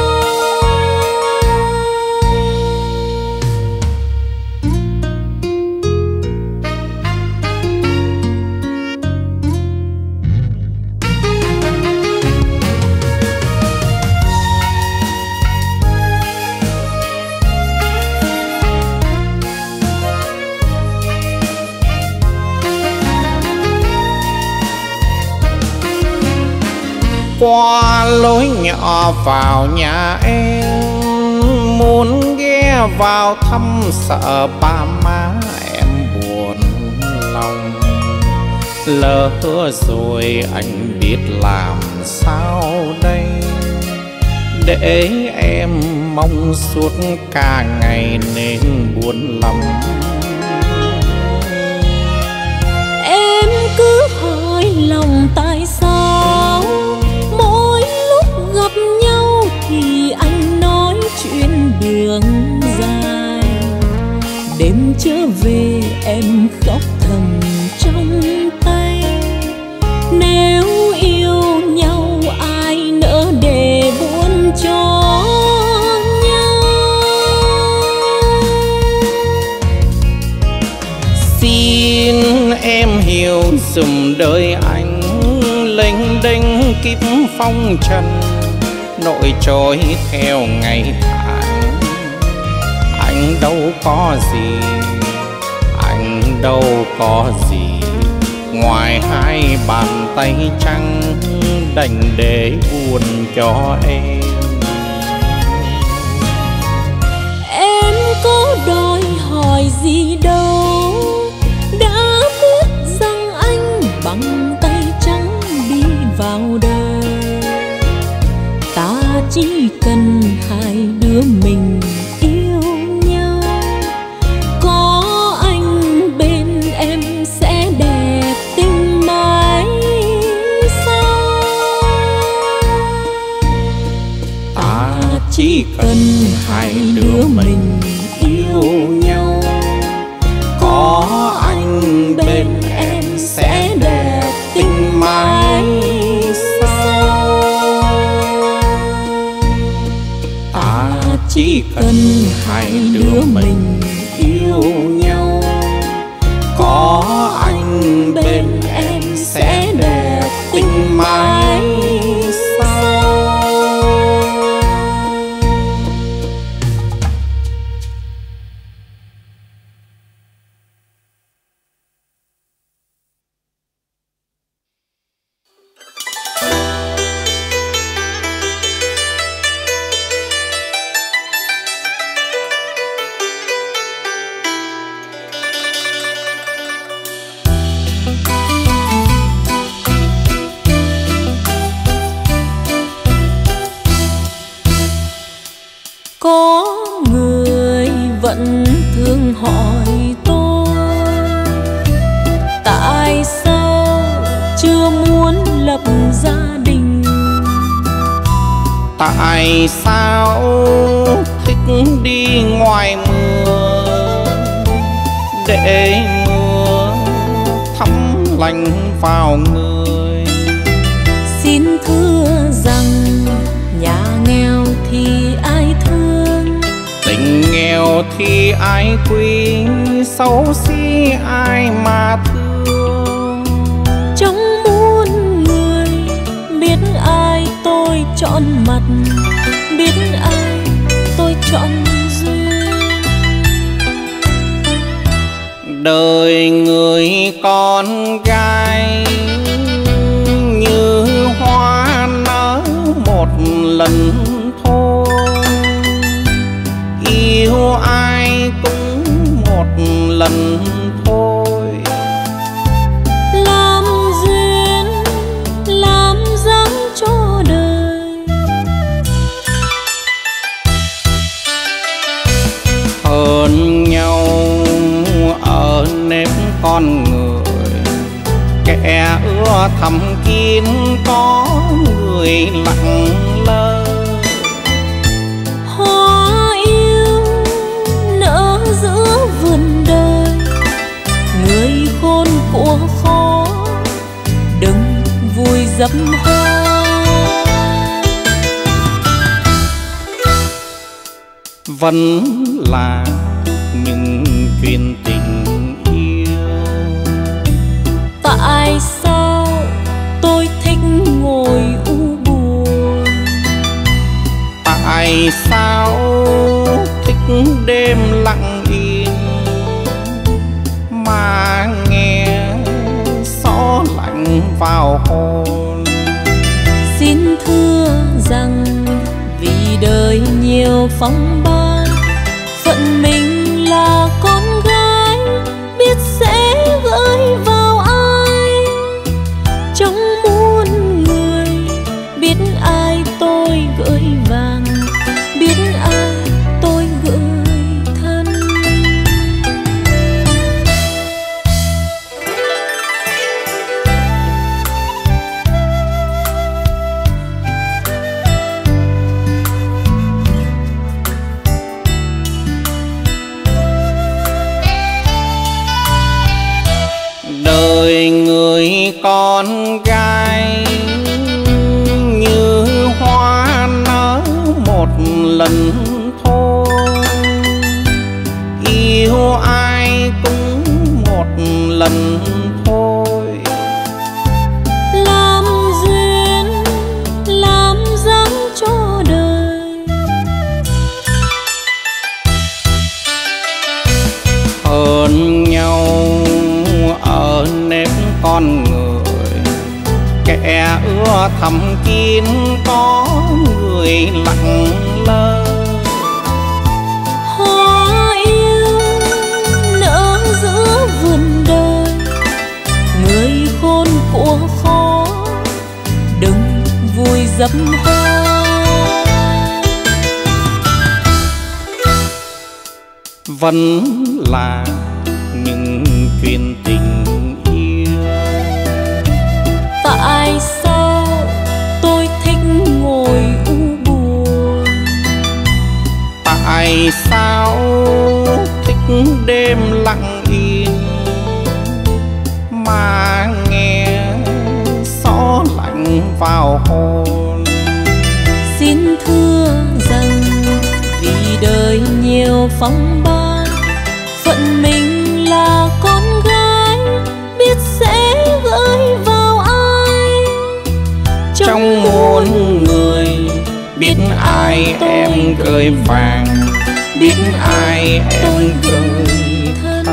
Qua lối nhỏ vào nhà em, muốn ghé vào thăm sợ ba má em buồn lòng. Lỡ rồi anh biết làm sao đây, để em mong suốt cả ngày nên buồn lắm. Em cứ hỏi lòng tại sao mỗi lúc gặp nhau thì anh nói chuyện đường dài, đêm trở về em khóc thầm trong tay. Nếu yêu nhau ai nỡ để buồn cho nhau. Xin em hiểu dùm đời anh, lênh đênh kiếp phong trần, nỗi trôi theo ngày tháng. Anh đâu có gì, anh đâu có gì, ngoài hai bàn tay trắng đành để buồn cho em. Em có đòi hỏi gì đâu, đã biết rằng anh bằng tay trắng đi vào đời. Ta chỉ cần hai đứa mình yêu nhau, có anh bên em sẽ đẹp tình mãi sau. Ta chỉ cần hai đứa mình yêu nhau, có anh bên em sẽ đẹp tình mãi sau. Ta chỉ cần hai đứa mình yêu nhau, có anh bên em sẽ đẹp tình mãi sau. Tại sao thích đi ngoài mưa, để mưa thấm lạnh vào người. Xin thưa rằng nhà nghèo thì ai thương, tình nghèo thì ai quý, xấu xí ai mà thương. trong muôn người biết ai tôi chọn mặt, biết ai tôi chọn duyên. Đời người con gái như hoa nở một lần thôi, yêu ai cũng một lần thôi. Làm duyên làm dáng cho đời, hơn nhau ở nếp con người, kẻ ưa thầm kín có người lặng lơ. hoa yêu nở giữa vườn đời, người khôn của khó đừng vui dập hoa. Vẫn là những chuyện tình yêu. Tại sao tôi thích ngồi u buồn, Tại sao thích đêm lặng yên, mà nghe gió lạnh vào hồn. xin thưa rằng vì đời nhiều phong ba, phận mình là con gái biết sẽ gửi vào ai. Trong muôn người biết ai tôi gửi vàng, biết ai tôi gửi thân. Đời người con gái như hoa nở một lần thôi, yêu ai cũng một lần thôi. Làm duyên làm dáng cho đời, hơn nhau ở nếp con người, kẻ ưa thầm kín có người lặng lơ. hoa yêu nở giữa vườn đời, người khôn của khó đừng vui dập hoa. Vẫn là những chuyện tình yêu. Tại sao tôi thích ngồi u buồn, Tại sao thích đêm lặng yên, mà nghe gió lạnh vào hồn. xin thưa rằng vì đời nhiều phong ba, phận mình là con gái biết sẽ gửi vào ai. Trong muôn người biết ai em gửi vàng, biết ai em gửi thân.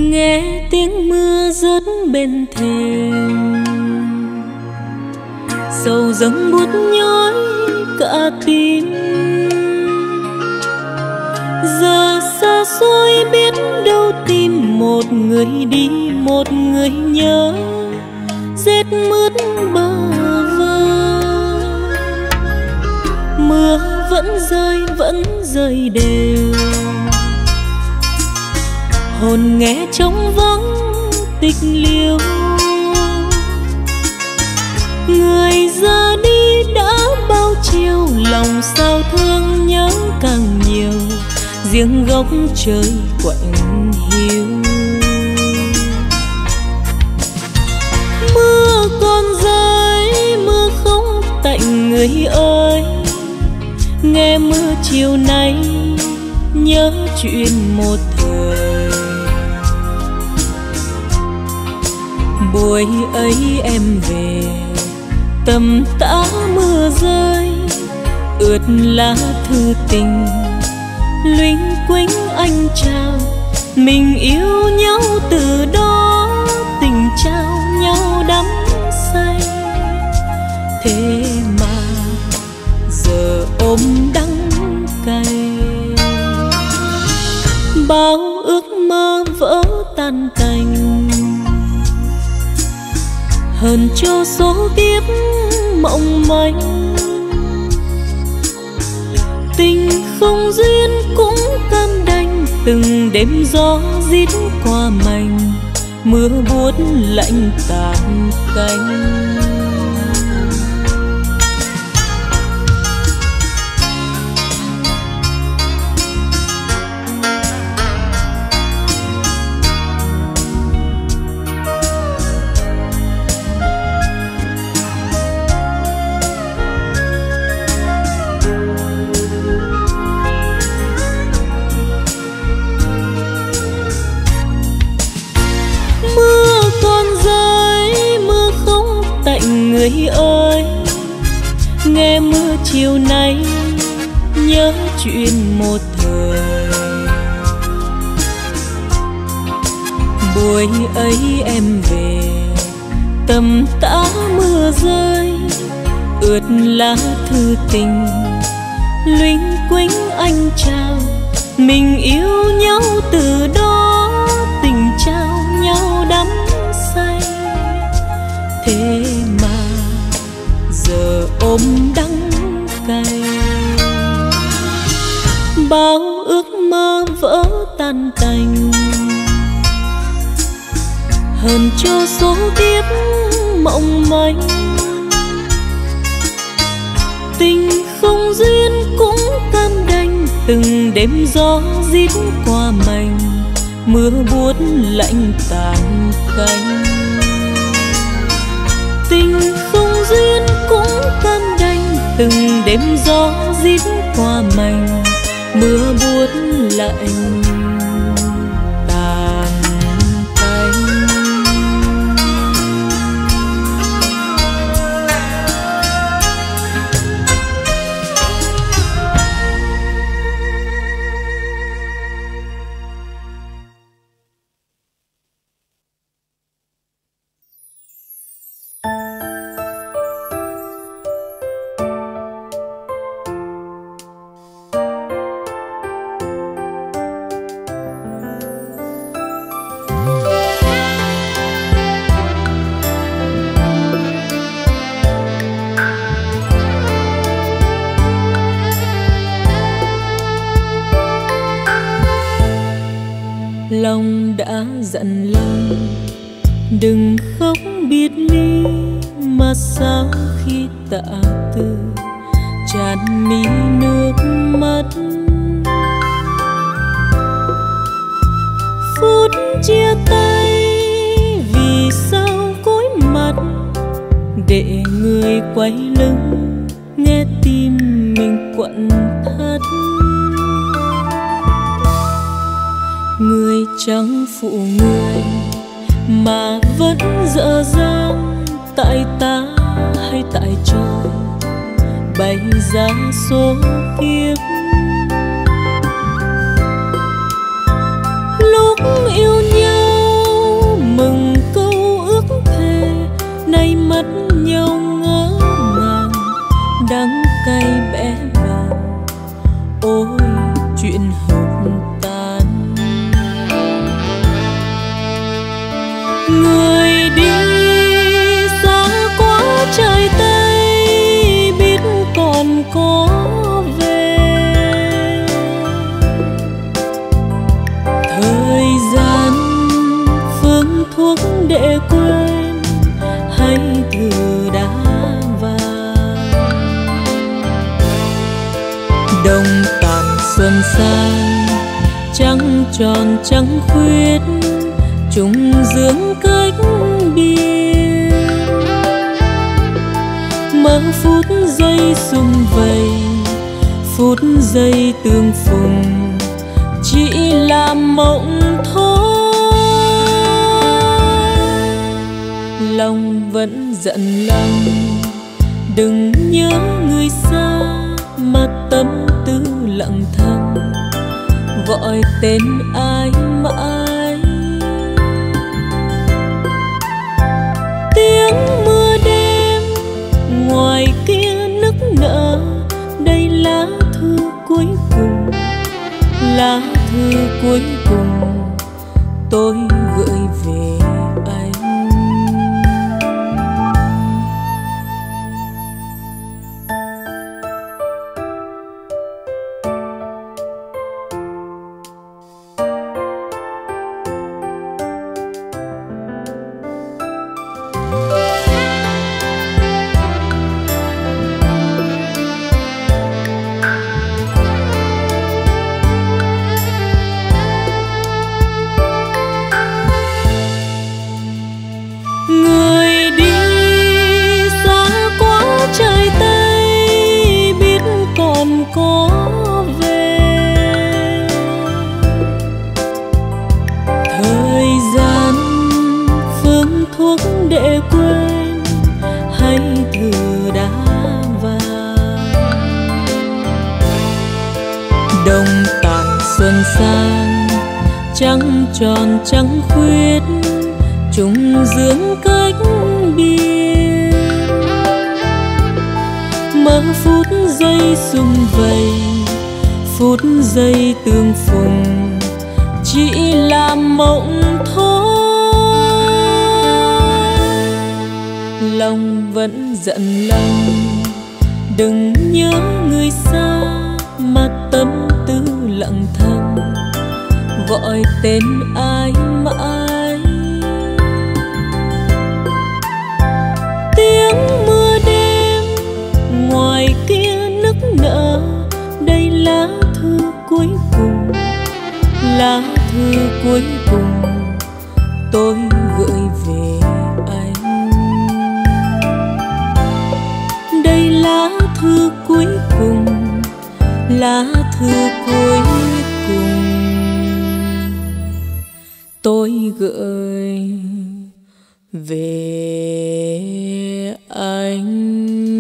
nghe tiếng mưa rớt bên thềm, sầu dâng buốt nhói cả tim. Giờ xa xôi biết đâu tìm một người đi, một người nhớ, rét mướt bơ vơ. Mưa vẫn rơi, vẫn rơi đều, hồn nghe trống vắng tịch liêu. Người ra đi đã bao chiều, lòng sao thương nhớ càng nhiều, riêng góc trời quạnh hiu. Mưa còn rơi, mưa không tạnh người ơi, nghe mưa chiều nay nhớ chuyện một thời. Buổi ấy em về, tầm tã mưa rơi, ướt lá thư tình luynh quanh anh chào. Mình yêu nhau từ đó, tình trao nhau đắm say. Thế mà giờ ôm đắng cay, bao ước mơ vỡ tan tành. Hơn cho số kiếp mộng manh, tình không duyên cũng cam đành. Từng đêm gió rít qua mành, mưa buốt lạnh tàn cánh. Người ơi, nghe mưa chiều nay nhớ chuyện một thời. Buổi ấy em về, tầm tã mưa rơi, ướt lá thư tình luynh quanh anh chào. Mình yêu nhau từ đó, tình trao nhau đắm say. Thế mà giờ ôm đắng cay, bao ước mơ vỡ tan tành. Hơn cho số kiếp mộng manh, tình không duyên cũng cam đành. Từng đêm gió rít qua mành, mưa buốt lạnh tàn cánh. Tình không duyên cũng cam đành, từng đêm gió rít qua mành, mưa buốt lạnh tàn cánh. Lòng đã dặn lòng đừng khóc biệt ly, mà sao khi tạ từ tràn mi nước mắt. Phút chia tay vì sao cúi mặt, để người quay lưng nghe tim mình quặn thắt. Người chẳng phụ người mà vẫn dở dang, tại ta hay tại trời bày ra số kiếp. Lúc yêu nhau thuốc để quên hay thử đá vàng. Đông tàn xuân sang, trăng tròn trăng khuyết, trùng dưỡng cách biệt. Mở phút giây sum vầy, phút giây tương phùng, chỉ làm mộng thôi. Lòng vẫn giận lòng, đừng nhớ người xa, mà tâm tư lặng thầm gọi tên ai mãi. Tiếng mưa đêm ngoài kia nức nở, đây lá thư cuối cùng, lá thư cuối cùng tôi gửi về anh. Trăng tròn trăng khuyết, trùng dưỡng cách biệt. Mở phút giây sum vầy, phút giây tương phùng, chỉ làm mộng thôi. Lòng vẫn giận lòng, đừng nhớ người xa, mà tâm tư lặng thầm gọi tên ai mãi. Tiếng mưa đêm ngoài kia nức nở, đây lá thư cuối cùng, lá thư cuối cùng tôi gửi về anh. Đây lá thư cuối cùng, lá thư cuối cùng tôi gửi về anh.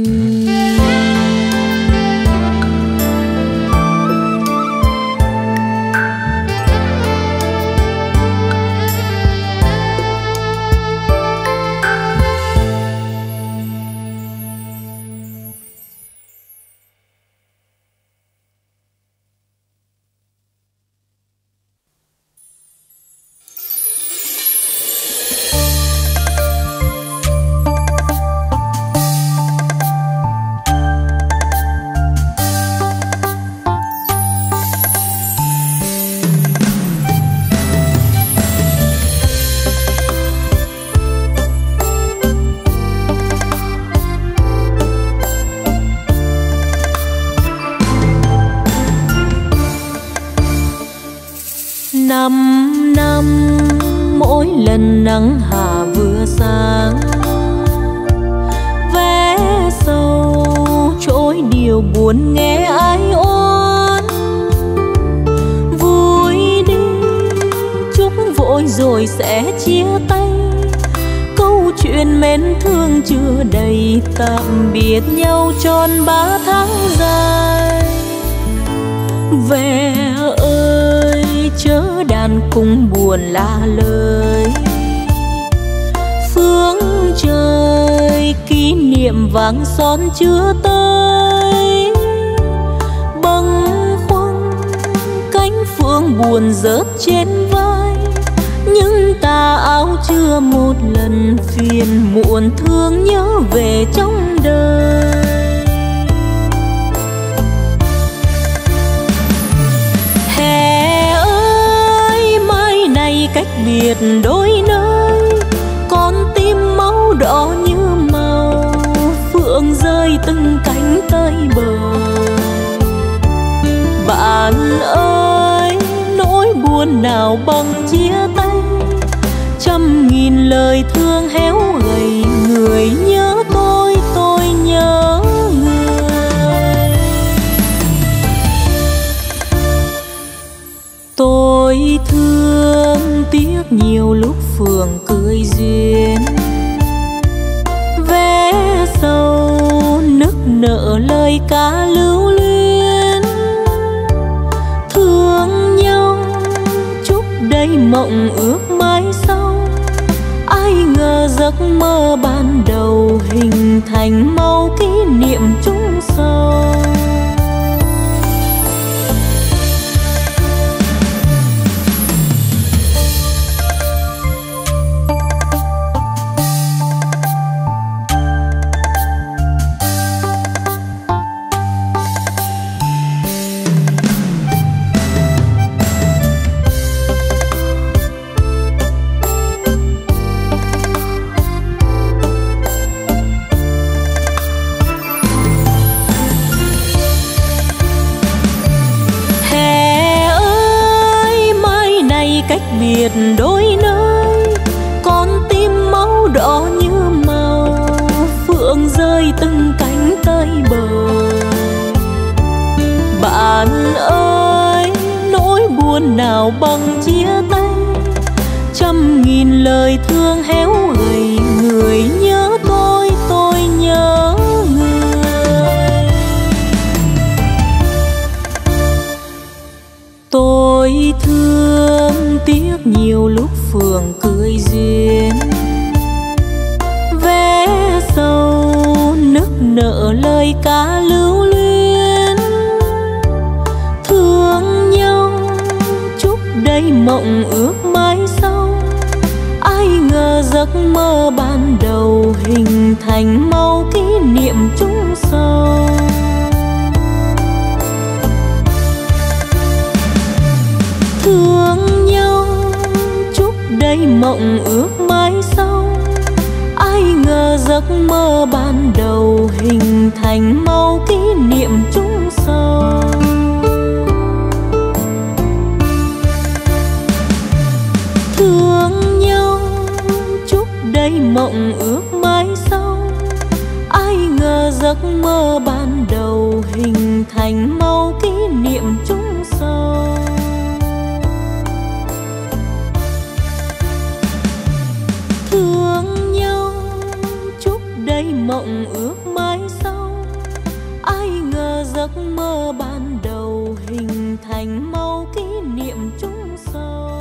Năm năm mỗi lần nắng hạ vừa sáng, vé sầu trôi điều buồn nghe ai oán. Vui đi chúc vội rồi sẽ chia tay, câu chuyện mến thương chưa đầy, tạm biệt nhau tròn ba tháng dài. Về ơi chớ đàn cùng buồn là lời, phương trời kỷ niệm vàng son chưa tới. Bâng khuâng cánh phương buồn rớt trên vai, nhưng tà áo chưa một lần phiền muộn thương nhớ về trong đời. Hè ơi mai này cách biệt đôi nơi, tới bờ. Bạn ơi, nỗi buồn nào bằng chia tay, trăm nghìn lời thương héo gầy. Người nhớ tôi, tôi nhớ người. Tôi thương tiếc nhiều lúc phường cười duyên, vé sầu nức nở lời ca lưu luyến. Thương nhau chúc đây mộng ước mãi sau, ai ngờ giấc mơ ban đầu hình thành mau kỷ niệm chung sâu. Biệt đôi nơi, con tim máu đỏ như màu, phượng rơi từng cánh tới bờ. Bạn ơi, nỗi buồn nào bằng chia tay, trăm nghìn lời thương héo gầy. Người nhớ tôi, tôi nhớ người. Tôi thương tiếc nhiều lúc phường cười duyên, vé sầu nức nở lời ca lưu luyến. Thương nhau chúc đây mộng ước mãi sau, ai ngờ giấc mơ ban đầu hình thành mau kỷ niệm chung sâu. Thương nhau chúc đây mộng ước mãi sau, ai ngờ giấc mơ ban đầu hình thành mau kỷ niệm chung sâu. Thương nhau chúc đây mộng ước mãi sau, ai ngờ giấc mơ ban đầu hình thành mau kỷ niệm chung sâu. Thương nhau chúc đây mộng ước mãi sau, ai ngờ giấc mơ ban đầu hình thành mau kỷ niệm chung sâu.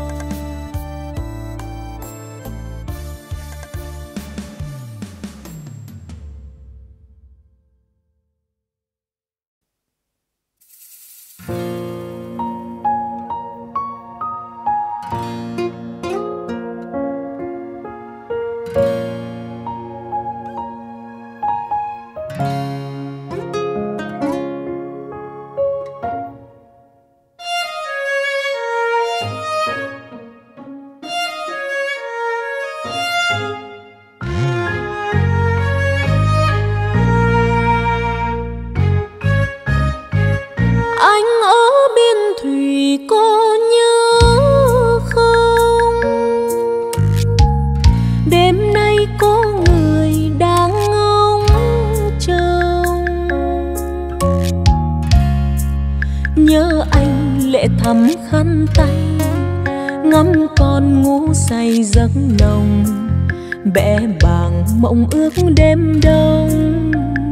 Thắm khăn tay ngắm con ngủ say giấc nồng, bẽ bàng mộng ước đêm đông.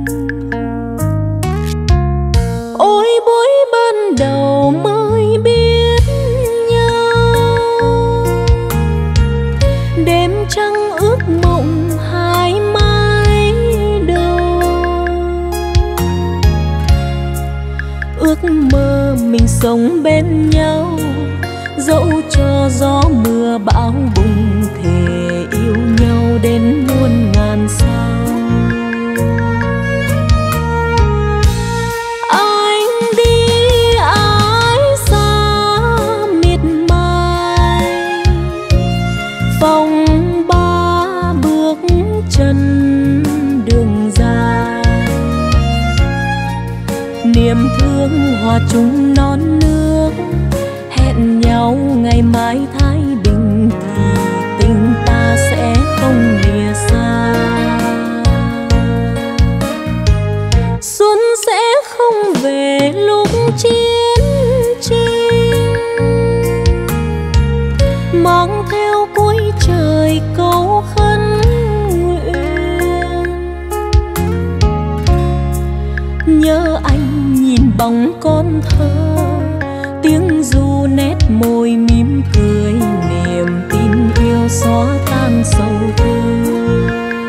Ôi buổi ban đầu mới biết nhau, đêm trăng ước mộng hai mái đầu. Ước mơ mình sống bên nhau, dẫu cho gió mưa bão bùng, thề yêu nhau đến muôn ngàn sao. Anh đi ái xa miệt mài, phòng ba bước chân đường dài. mãi thái bình thì tình ta sẽ không lìa xa. Xuân sẽ không về lúc chiến tranh, mang theo cuối trời câu khấn nguyện. Nhớ anh nhìn bóng con thơ, tiếng ru nét môi mỉm cười, niềm tin yêu xóa tan sầu thương.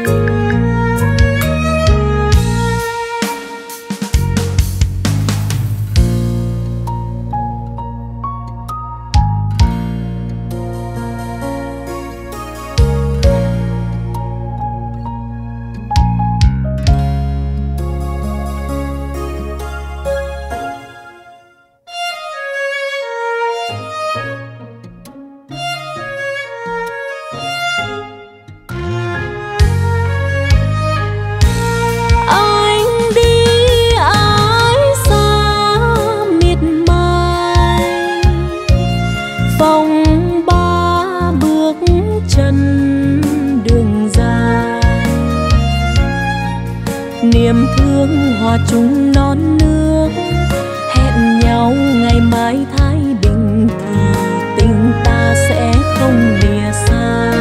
Niềm thương hòa chung non nước, hẹn nhau ngày mai thái bình thì tình ta sẽ không lìa xa.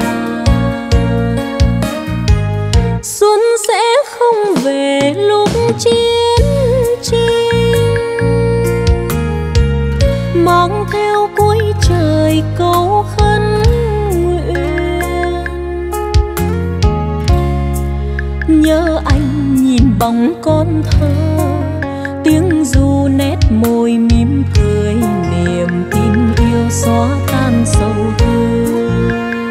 Xuân sẽ không về lúc chiến tranh, mang theo cuối trời câu khấn nguyện. Nhớ anh nhìn bóng con thơ, tiếng ru nét môi mỉm cười, niềm tin yêu xóa tan sầu thương.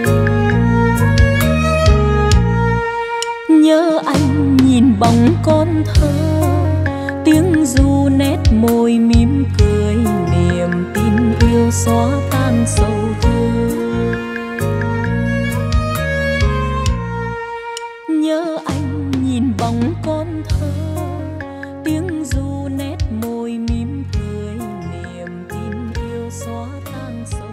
Nhớ anh nhìn bóng con thơ, tiếng ru nét môi mỉm cười, niềm tin yêu xóa tan sầu thương. Nhớ anh nhìn bóng con thơ, tiếng ru nét môi mỉm cười, niềm tin yêu xóa tan sầu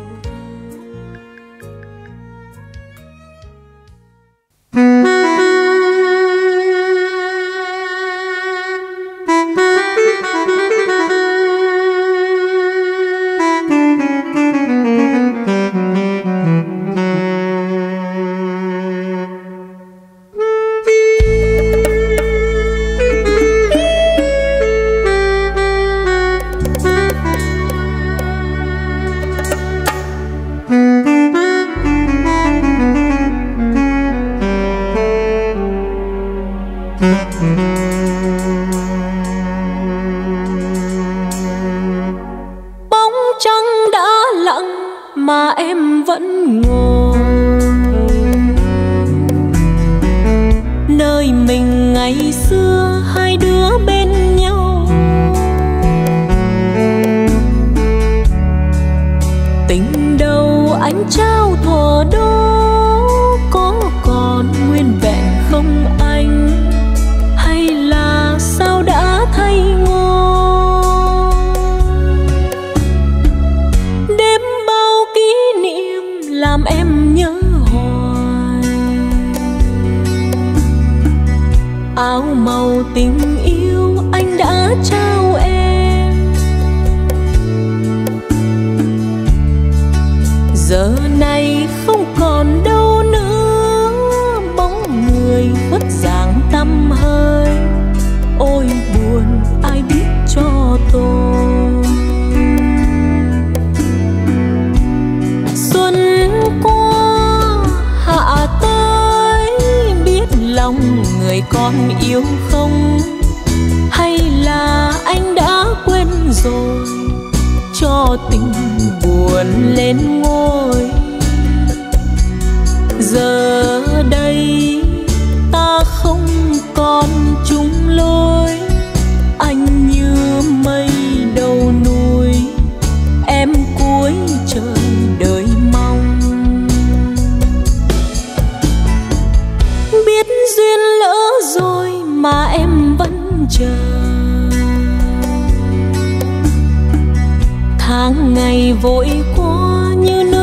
tháng ngày vội qua như nước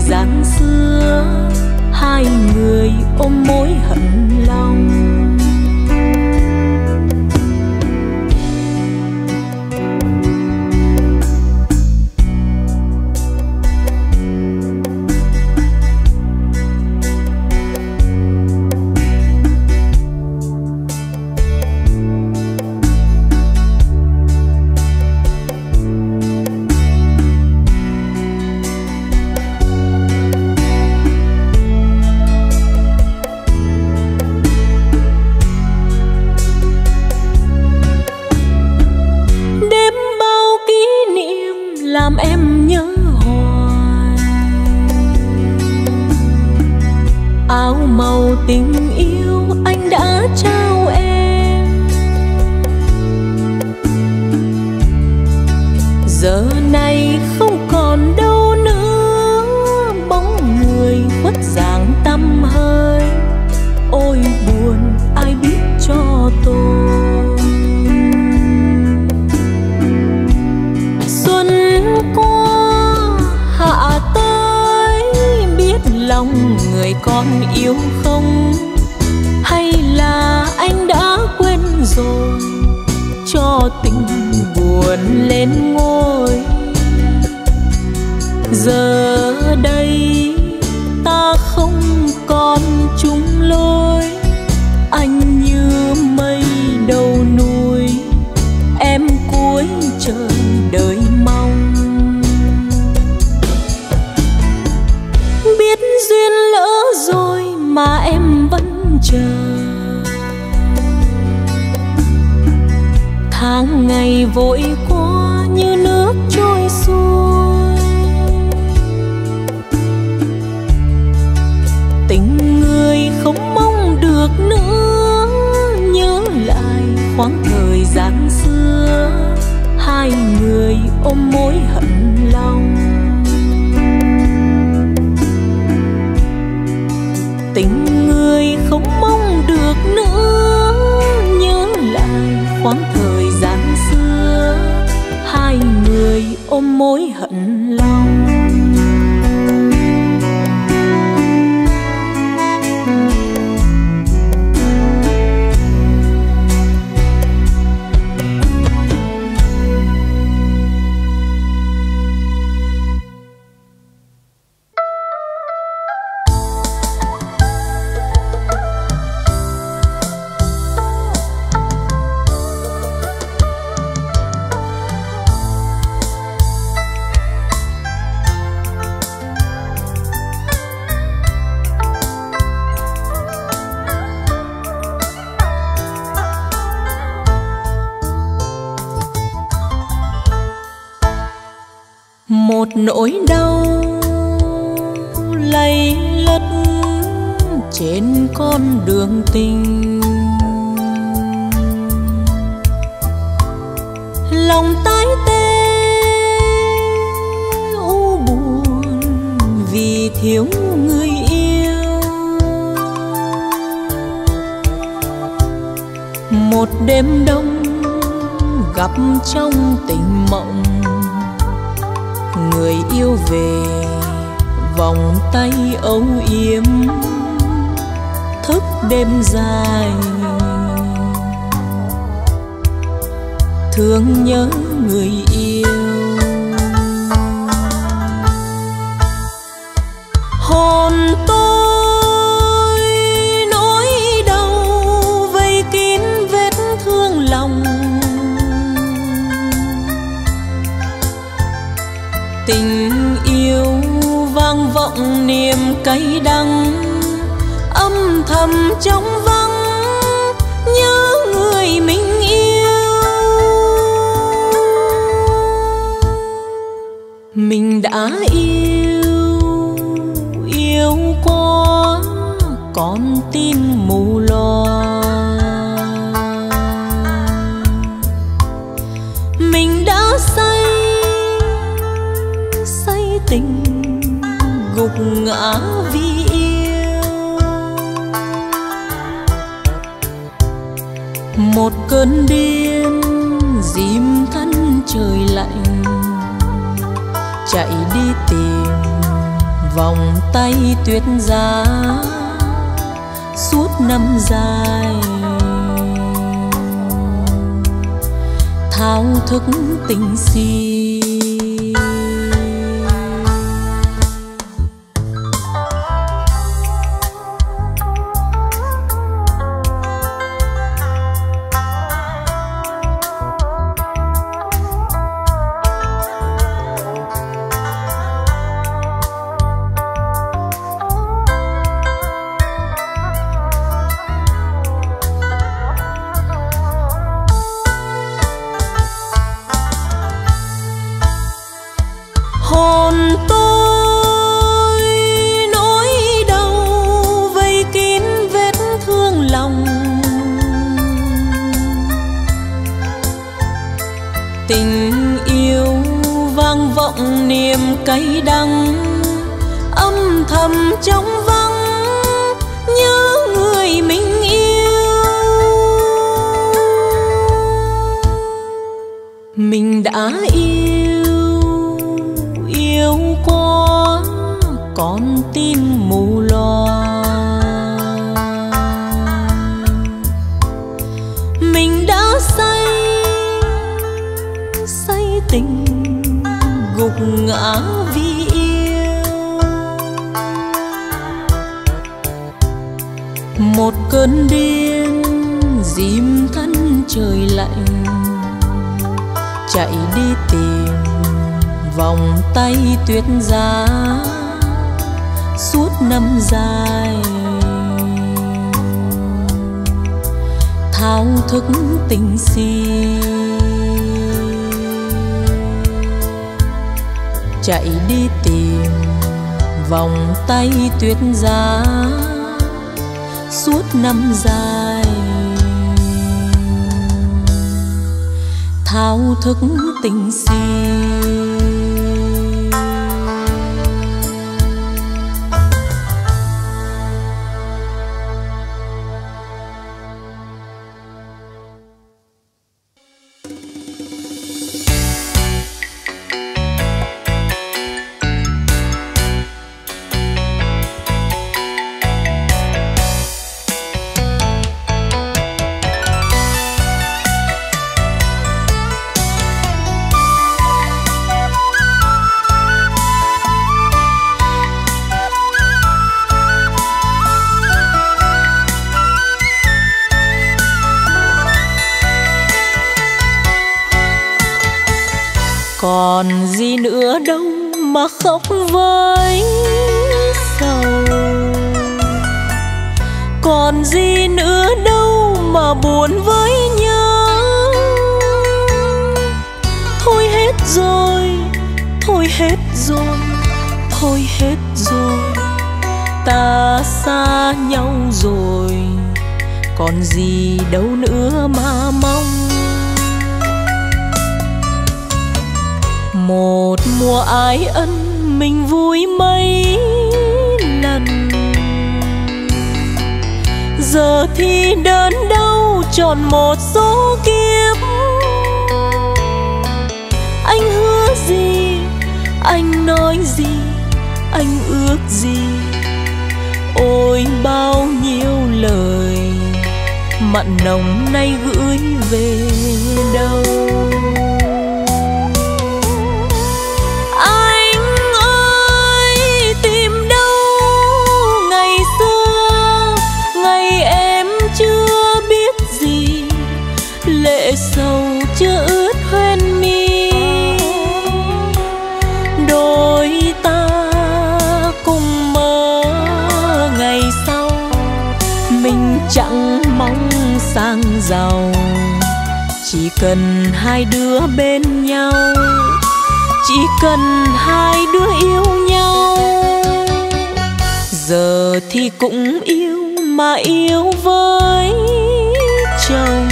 gian xưa, hai người ôm mối hận lòng. Làm em nhớ hoài áo màu tình yêu anh đã trao em. Giờ này không còn đâu nữa, bóng người khuất dạng tăm hơi. Ôi buồn ai biết cho tôi. Lòng người còn yêu không, hay là anh đã quên rồi, cho tình buồn lên ngôi. Giờ đây ta không còn chung lối, anh như mây đầu núi, em cuối trời đời mong. Biết duyên lỡ rồi mà em vẫn chờ, tháng ngày vội qua như nước trôi xuôi. Tình người không mong được nữa, nhớ lại khoảng thời gian xưa, hai người ôm mối hận lòng. Tình người không mong được nữa, nhớ lại khoảng thời gian xưa, hai người ôm mối hận lòng. Một nỗi đau lay lất trên con đường tình, lòng tái tê u buồn vì thiếu người yêu. Một đêm đông gặp trong tình mộng, người yêu về vòng tay âu yếm, thức đêm dài thương nhớ người yêu. Hồn tôi nỗi đau vây kín vết thương lòng, tình yêu vang vọng niềm cay đắng, âm thầm trong vắng nhớ người mình yêu. Mình đã yêu, yêu quá con tim mù loà. Mình đã say, say tình gục ngã vì yêu. Một cơn điên dìm thân trời lạnh, chạy đi tìm vòng tay tuyết giá suốt năm dài, thao thức tình si. Tình yêu vang vọng niềm cay đắng, âm thầm trong vắng nhớ người mình yêu. Mình đã yêu, yêu quá con tim mù loà. Mình đã say, say tình gục ngã vì yêu. Một cơn điên dìm thân trời lạnh, chạy đi tìm vòng tay tuyết giá suốt năm dài, thao thức tình si. Chạy đi tìm vòng tay tuyết giá suốt năm dài, thao thức tình si. Còn gì nữa đâu mà khóc với sầu, còn gì nữa đâu mà buồn với nhau. Thôi hết rồi, thôi hết rồi, thôi hết rồi, ta xa nhau rồi, còn gì đâu nữa mà mong. Một mùa ái ân mình vui mấy lần, giờ thì đớn đau tròn một số kiếp. Anh hứa gì, anh nói gì, anh ước gì, ôi bao nhiêu lời mặn nồng nay gửi về đâu. Lệ sầu chưa ướt hoen mi, đôi ta cùng mơ ngày sau. Mình chẳng mong sang giàu, chỉ cần hai đứa bên nhau, chỉ cần hai đứa yêu nhau. Giờ thì cũng yêu mà yêu với chồng,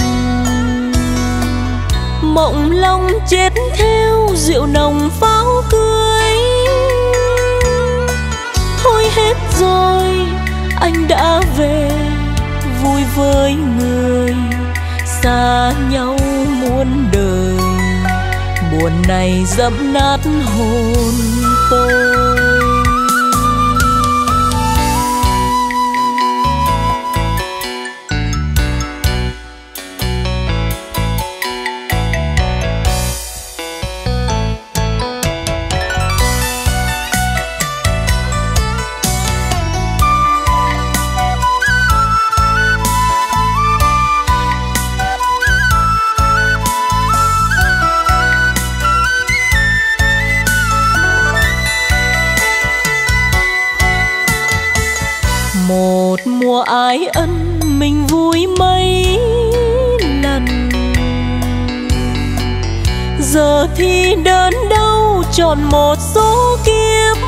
mộng lòng chết theo rượu nồng pháo cưới. Thôi hết rồi, anh đã về vui với người, xa nhau muôn đời, buồn này dẫm nát hồn tôi. mình vui mấy lần. Giờ thì đớn đau tròn một số kiếp.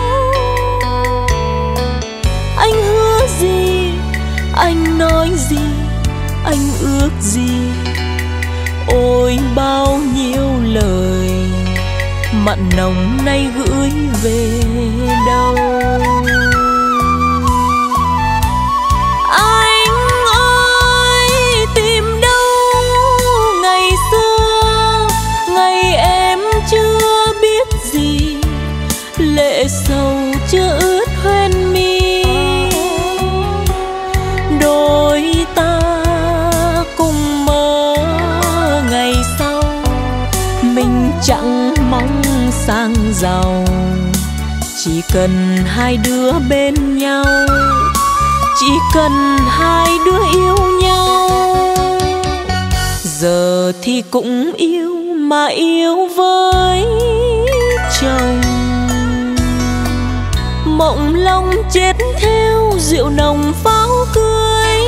Anh hứa gì, anh nói gì, anh ước gì, ôi bao nhiêu lời mặn nồng nay gửi về đâu. Anh ơi tìm đâu ngày xưa, ngày em chưa biết gì, lệ sầu chưa ướt hoen mi. Đôi ta cùng mơ ngày sau, mình chẳng mong sang giàu, chỉ cần hai đứa bên nhau, chỉ cần hai đứa yêu nhau. Giờ thì cũng yêu mà yêu với chồng, mộng lòng chết theo rượu nồng pháo cưới.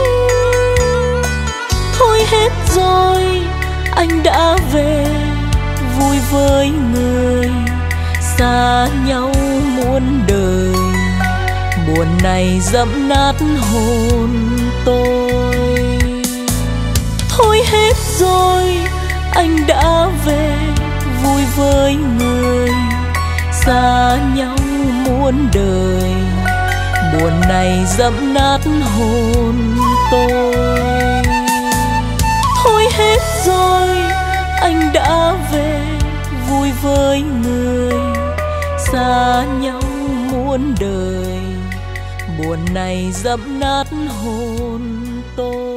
Thôi hết rồi anh đã về vui với người, xa nhau muôn đời, buồn này dẫm nát hồn tôi. Thôi hết rồi anh đã về vui với người, xa nhau muôn đời, buồn này dẫm nát hồn tôi. Thôi hết rồi anh đã về vui với người, xa nhau muôn đời, buồn này dẫm nát hồn tôi.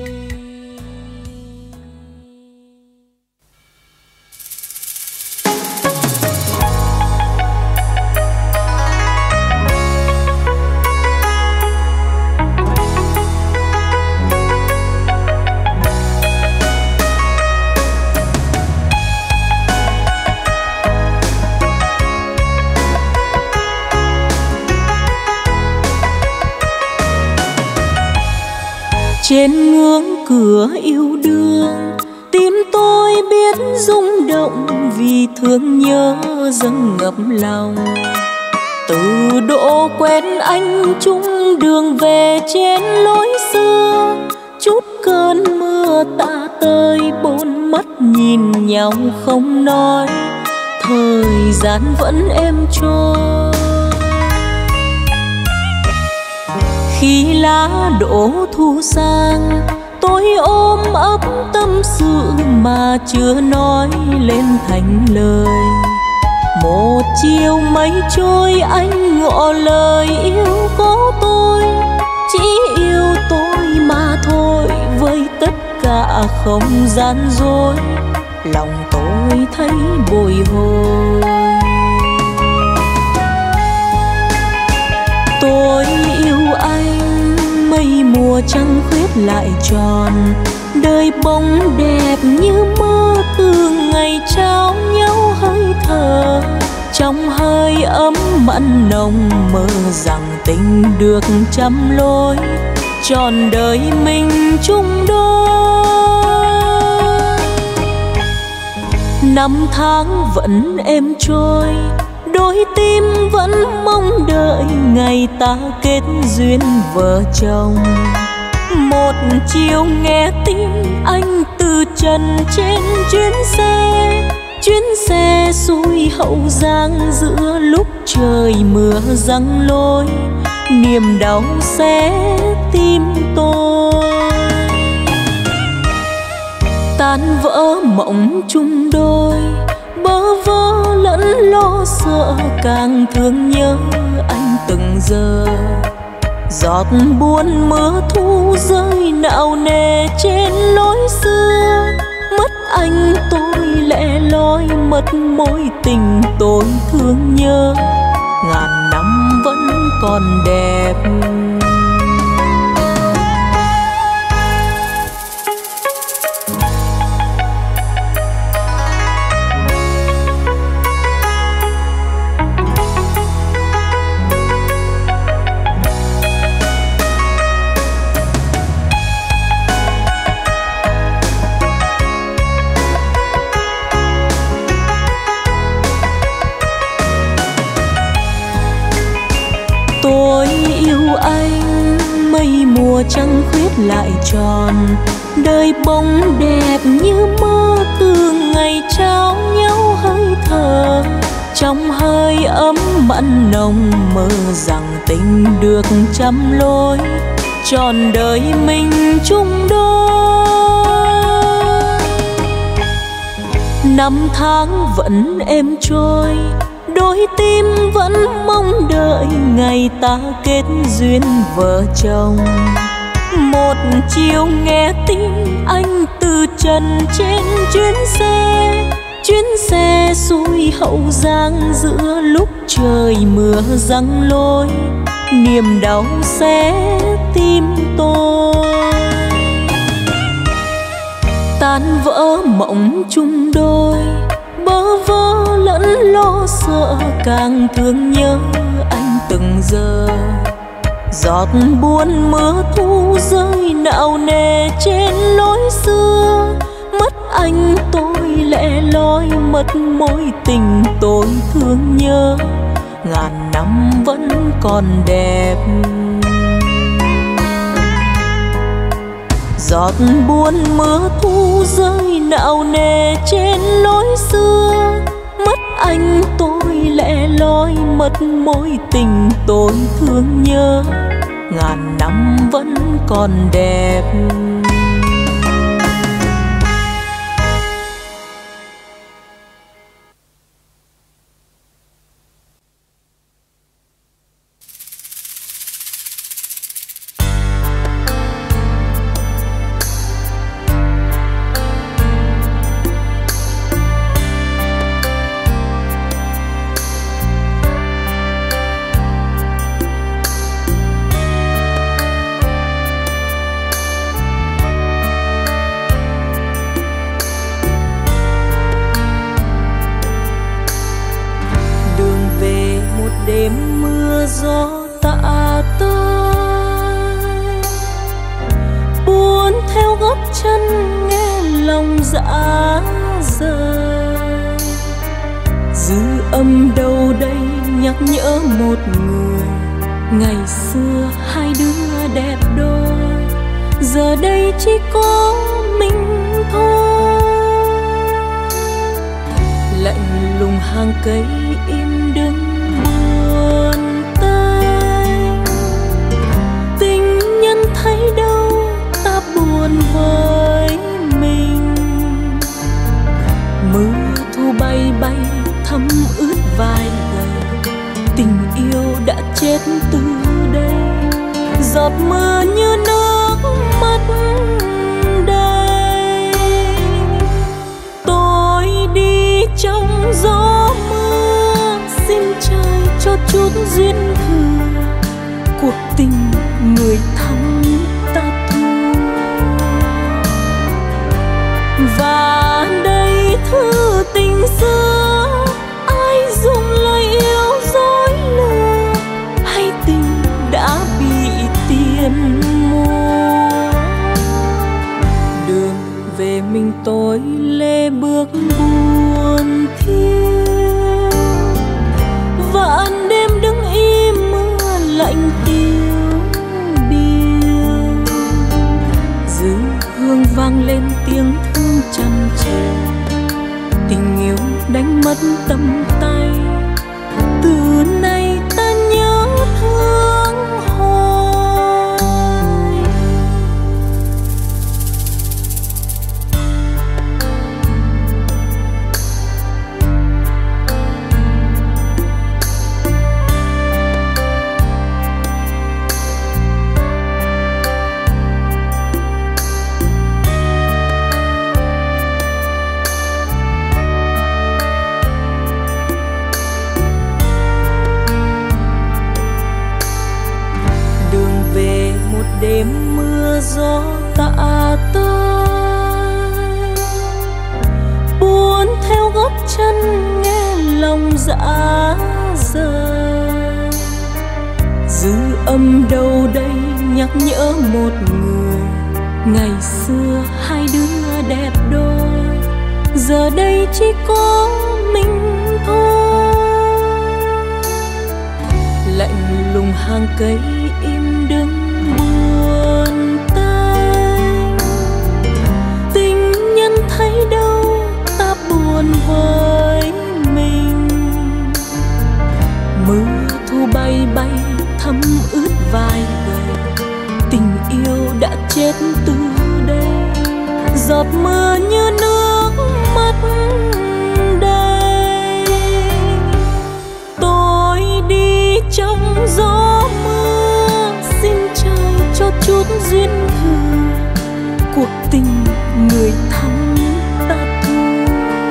Trên ngưỡng cửa yêu đương, tim tôi biết rung động vì thương nhớ dâng ngập lòng. Từ độ quen anh chung đường về trên lối xưa, chút cơn mưa tạ tơi bốn mắt nhìn nhau không nói, thời gian vẫn êm trôi. Khi lá đổ thu sang, tôi ôm ấp tâm sự mà chưa nói lên thành lời. Một chiều mây trôi anh ngỏ lời yêu có tôi, chỉ yêu tôi mà thôi, với tất cả không gian dối, lòng tôi thấy bồi hồi. Tôi yêu anh, mây mùa trăng khuyết lại tròn, đời bóng đẹp như mơ từ ngày trao nhau hơi thở. Trong hơi ấm mặn nồng mơ rằng tình được trăm lối, trọn đời mình chung đôi. Năm tháng vẫn êm trôi, đôi tim vẫn mong đợi ngày ta kết duyên vợ chồng. Một chiều nghe tin anh từ trần trên chuyến xe, chuyến xe xuôi Hậu Giang giữa lúc trời mưa giăng lối, niềm đau xé tim tôi. Tan vỡ mộng chung đôi, bơ vơ lẫn lo sợ, càng thương nhớ anh từng giờ. Giọt buồn mưa thu rơi nặng nề trên lối xưa, mất anh tôi lẻ loi, mất mối tình tôi thương nhớ, ngàn năm vẫn còn đẹp. trăng khuyết lại tròn, đời bóng đẹp như mơ từ ngày trao nhau hơi thở. Trong hơi ấm mặn nồng mơ rằng tình được chăm lối, trọn đời mình chung đôi. Năm tháng vẫn êm trôi, đôi tim vẫn mong đợi ngày ta kết duyên vợ chồng. Một chiều nghe tin anh từ trần trên chuyến xe, chuyến xe xuôi Hậu Giang giữa lúc trời mưa giăng lối, niềm đau xé tim tôi. Tan vỡ mộng chung đôi, bơ vơ lẫn lo sợ, càng thương nhớ anh từng giờ. Giọt buồn mưa thu rơi nặng nề trên lối xưa, mất anh tôi lẻ loi, mất mối tình tôi thương nhớ, ngàn năm vẫn còn đẹp. Giọt buồn mưa thu rơi nặng nề trên lối xưa, mất anh tôi lẻ loi, mất mối tình tôi thương nhớ, ngàn năm vẫn còn đẹp. Lạnh lùng hàng cây im đứng buồn chết từ đây. Giọt mưa như nước mắt đây. Tôi đi trong gió mưa, xin trời cho chút duyên thừa. Cuộc tình người thắng ta thua.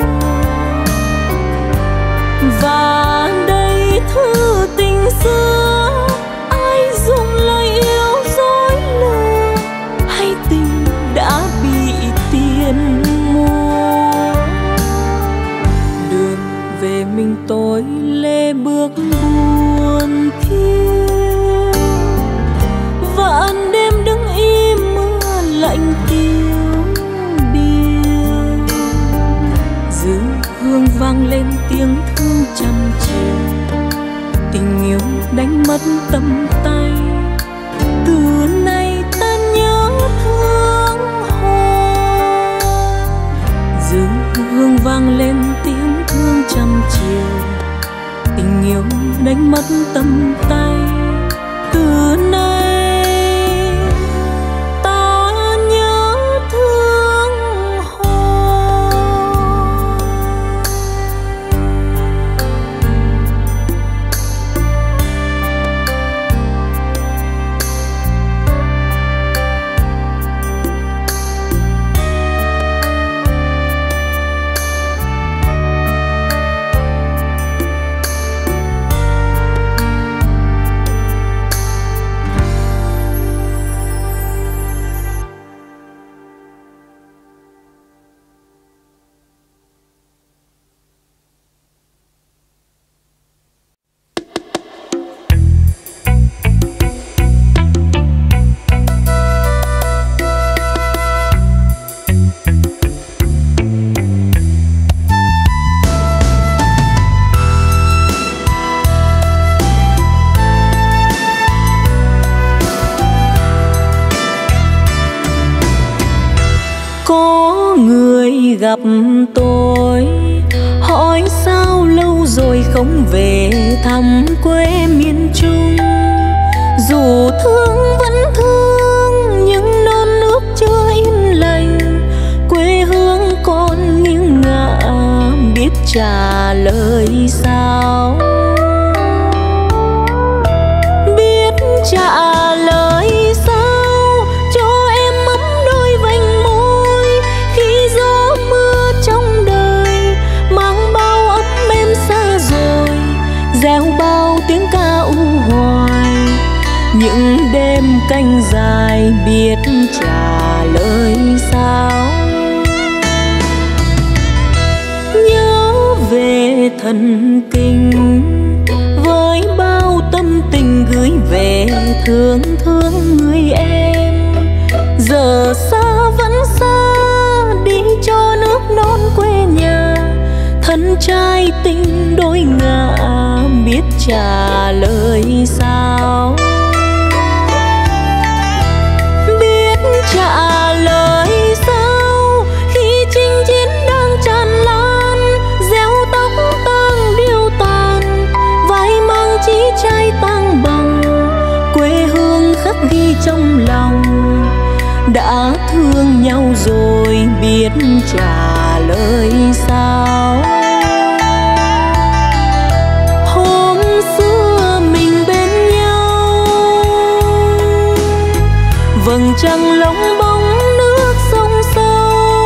Và đây thư tình xưa, ai dùng lời yêu dối lừa, hay tình đã bị tiền mua. Đường về mình tôi lê bước buồn thiêu. Vạn đêm đứng im mưa lạnh tiêu điêu. Giữ hương vang lên tiếng thương trăm chiều. Tình yêu đánh mất tầm tay. Từ nay ta nhớ thương hoa. Giữ hương vang lên tiếng thương trăm chiều. Tình yêu đánh mất tầm tay. Từ nay ta nhớ thương hoa. Gặp tôi hỏi sao lâu rồi không về thăm quê miền Trung. Dù thương vẫn thương nhưng non nước chưa yên lành. Quê hương con nghiêng ngả biết trả lời sao. Biết trả lời reo bao tiếng ca u hoài. Những đêm canh dài biết trả lời sao. Nhớ về thần kinh với bao tâm tình gửi về thương thương người em. Giờ xa vẫn xa đi cho nước non quê nhà. Thân trai tình đôi ngả biết trả lời sao. Biết trả lời sao khi chinh chiến đang tràn lan. Gieo tóc tang điêu tàn, vai mang chí trai tang bồng. Quê hương khắc ghi trong lòng, đã thương nhau rồi biết trả lời sao. Hôm xưa mình bên nhau, vầng trăng lóng bóng nước sông sâu.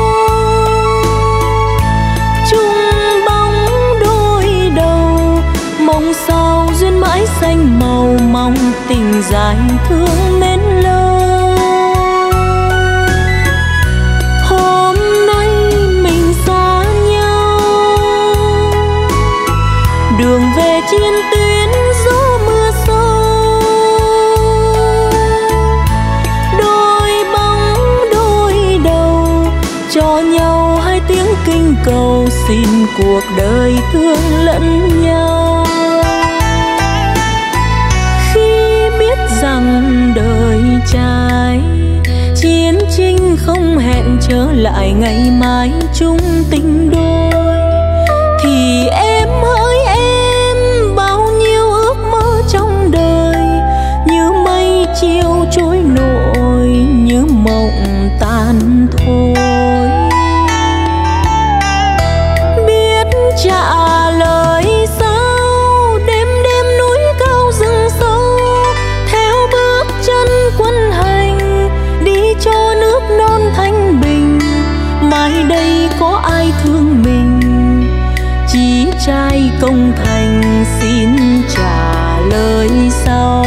Chung bóng đôi đầu, mong sao duyên mãi xanh màu. Mong tình dài thương mến lâu. Đường về chiến tuyến gió mưa sâu. Đôi bóng đôi đầu cho nhau hai tiếng kinh cầu. Xin cuộc đời thương lẫn nhau. Khi biết rằng đời trai chiến tranh không hẹn trở lại ngày mai chung tình đôi, thì em hỡi em bao nhiêu ước mơ trong đời như mây chiều trôi nổi. tàn thôi. Biết trả lời sao, đêm đêm núi cao rừng sâu, theo bước chân quân hành đi cho nước non thanh bình. Mai đây có ai thương mình, chí trai công thành xin trả lời sau.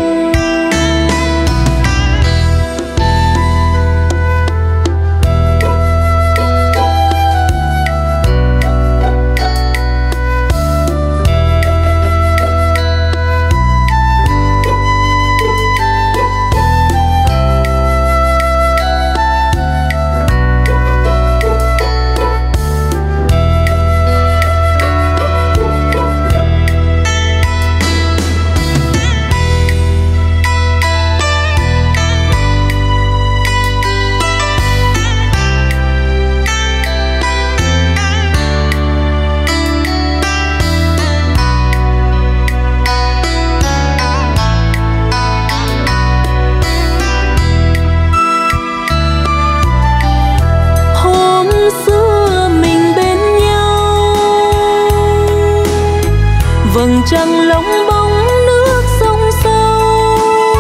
Trăng lông bóng nước sông sâu,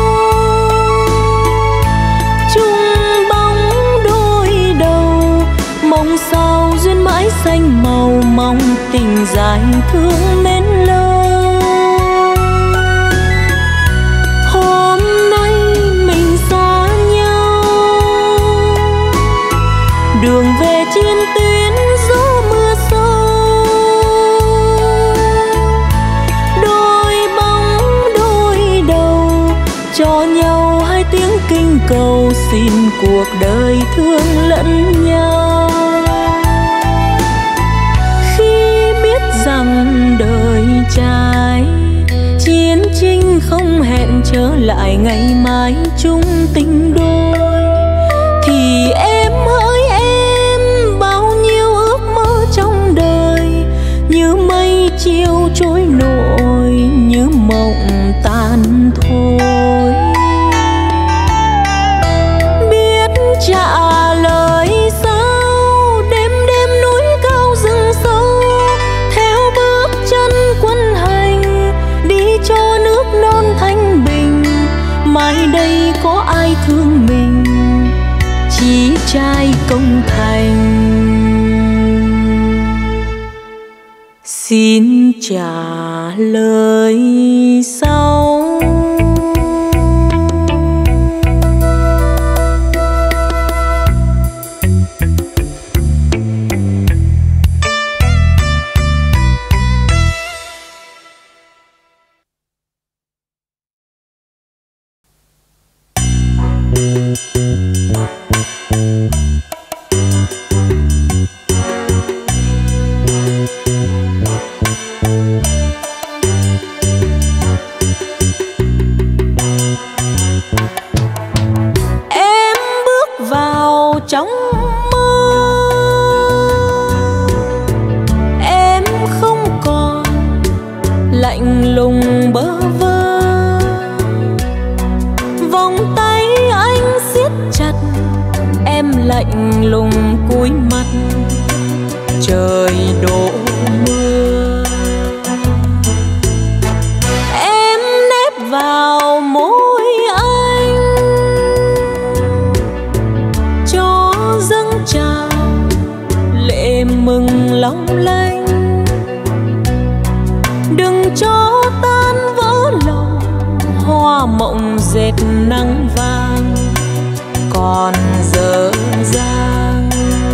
chung bóng đôi đầu, mong sao duyên mãi xanh màu, mong tình dài thương mến lâu. Hôm nay mình xa nhau, đường về chiến tuyến gió mưa sâu. Cho nhau hai tiếng kinh cầu, xin cuộc đời thương lẫn nhau. Khi biết rằng đời trai chiến tranh không hẹn trở lại ngày mai chung tình đôi, thì em hỡi em bao nhiêu ước mơ trong đời như mây chiều trôi nổi, như mộng tan thôi. Biết trả lời sao, đêm đêm núi cao rừng sâu, theo bước chân quân hành đi cho nước non thanh bình. Mai đây có ai thương mình, chí trai công thành xin trả lời sau. Trong mơ em không còn lạnh lùng bơ vơ, vòng tay anh siết chặt, em lạnh lùng cúi mặt trời đổ mưa. Em nép vào môi anh cho dâng trào lệ mừng long lanh, đừng cho tan vỡ lòng hoa mộng dệt nắng vàng còn dở dang.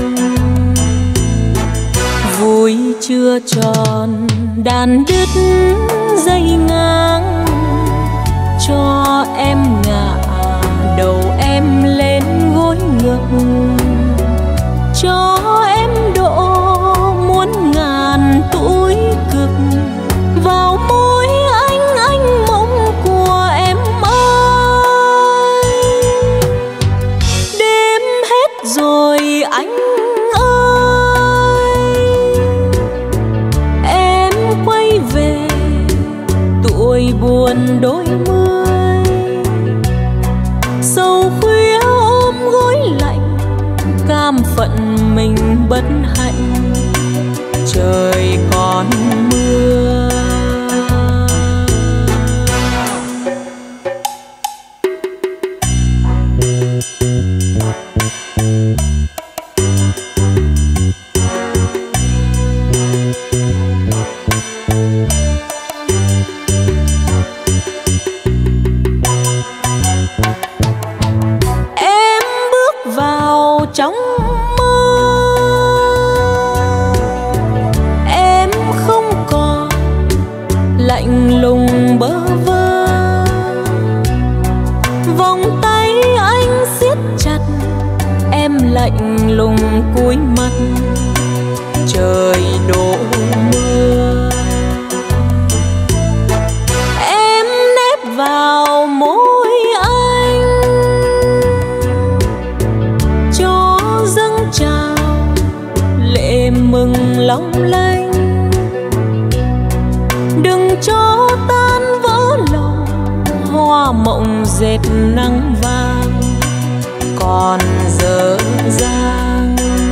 Vui chưa tròn đàn đứt dây ngang, cho em ngả đầu em lên gối ngược, cho em độ muôn ngàn tuổi cực vào môi anh, anh mong của em ơi. Đêm hết rồi anh ơi, em quay về tuổi buồn đôi mươi, sầu khuya bất hạnh, trời còn mưa. Em bước vào trong mơ, em không còn lạnh lùng bơ vơ. Vòng tay anh siết chặt, em lạnh lùng cúi mặt, trời đổ mưa. Em nép vào môi anh, cho dâng trào lệ mừng long lanh. Đừng cho tan vỡ lòng hoa mộng dệt nắng vàng còn dở dang.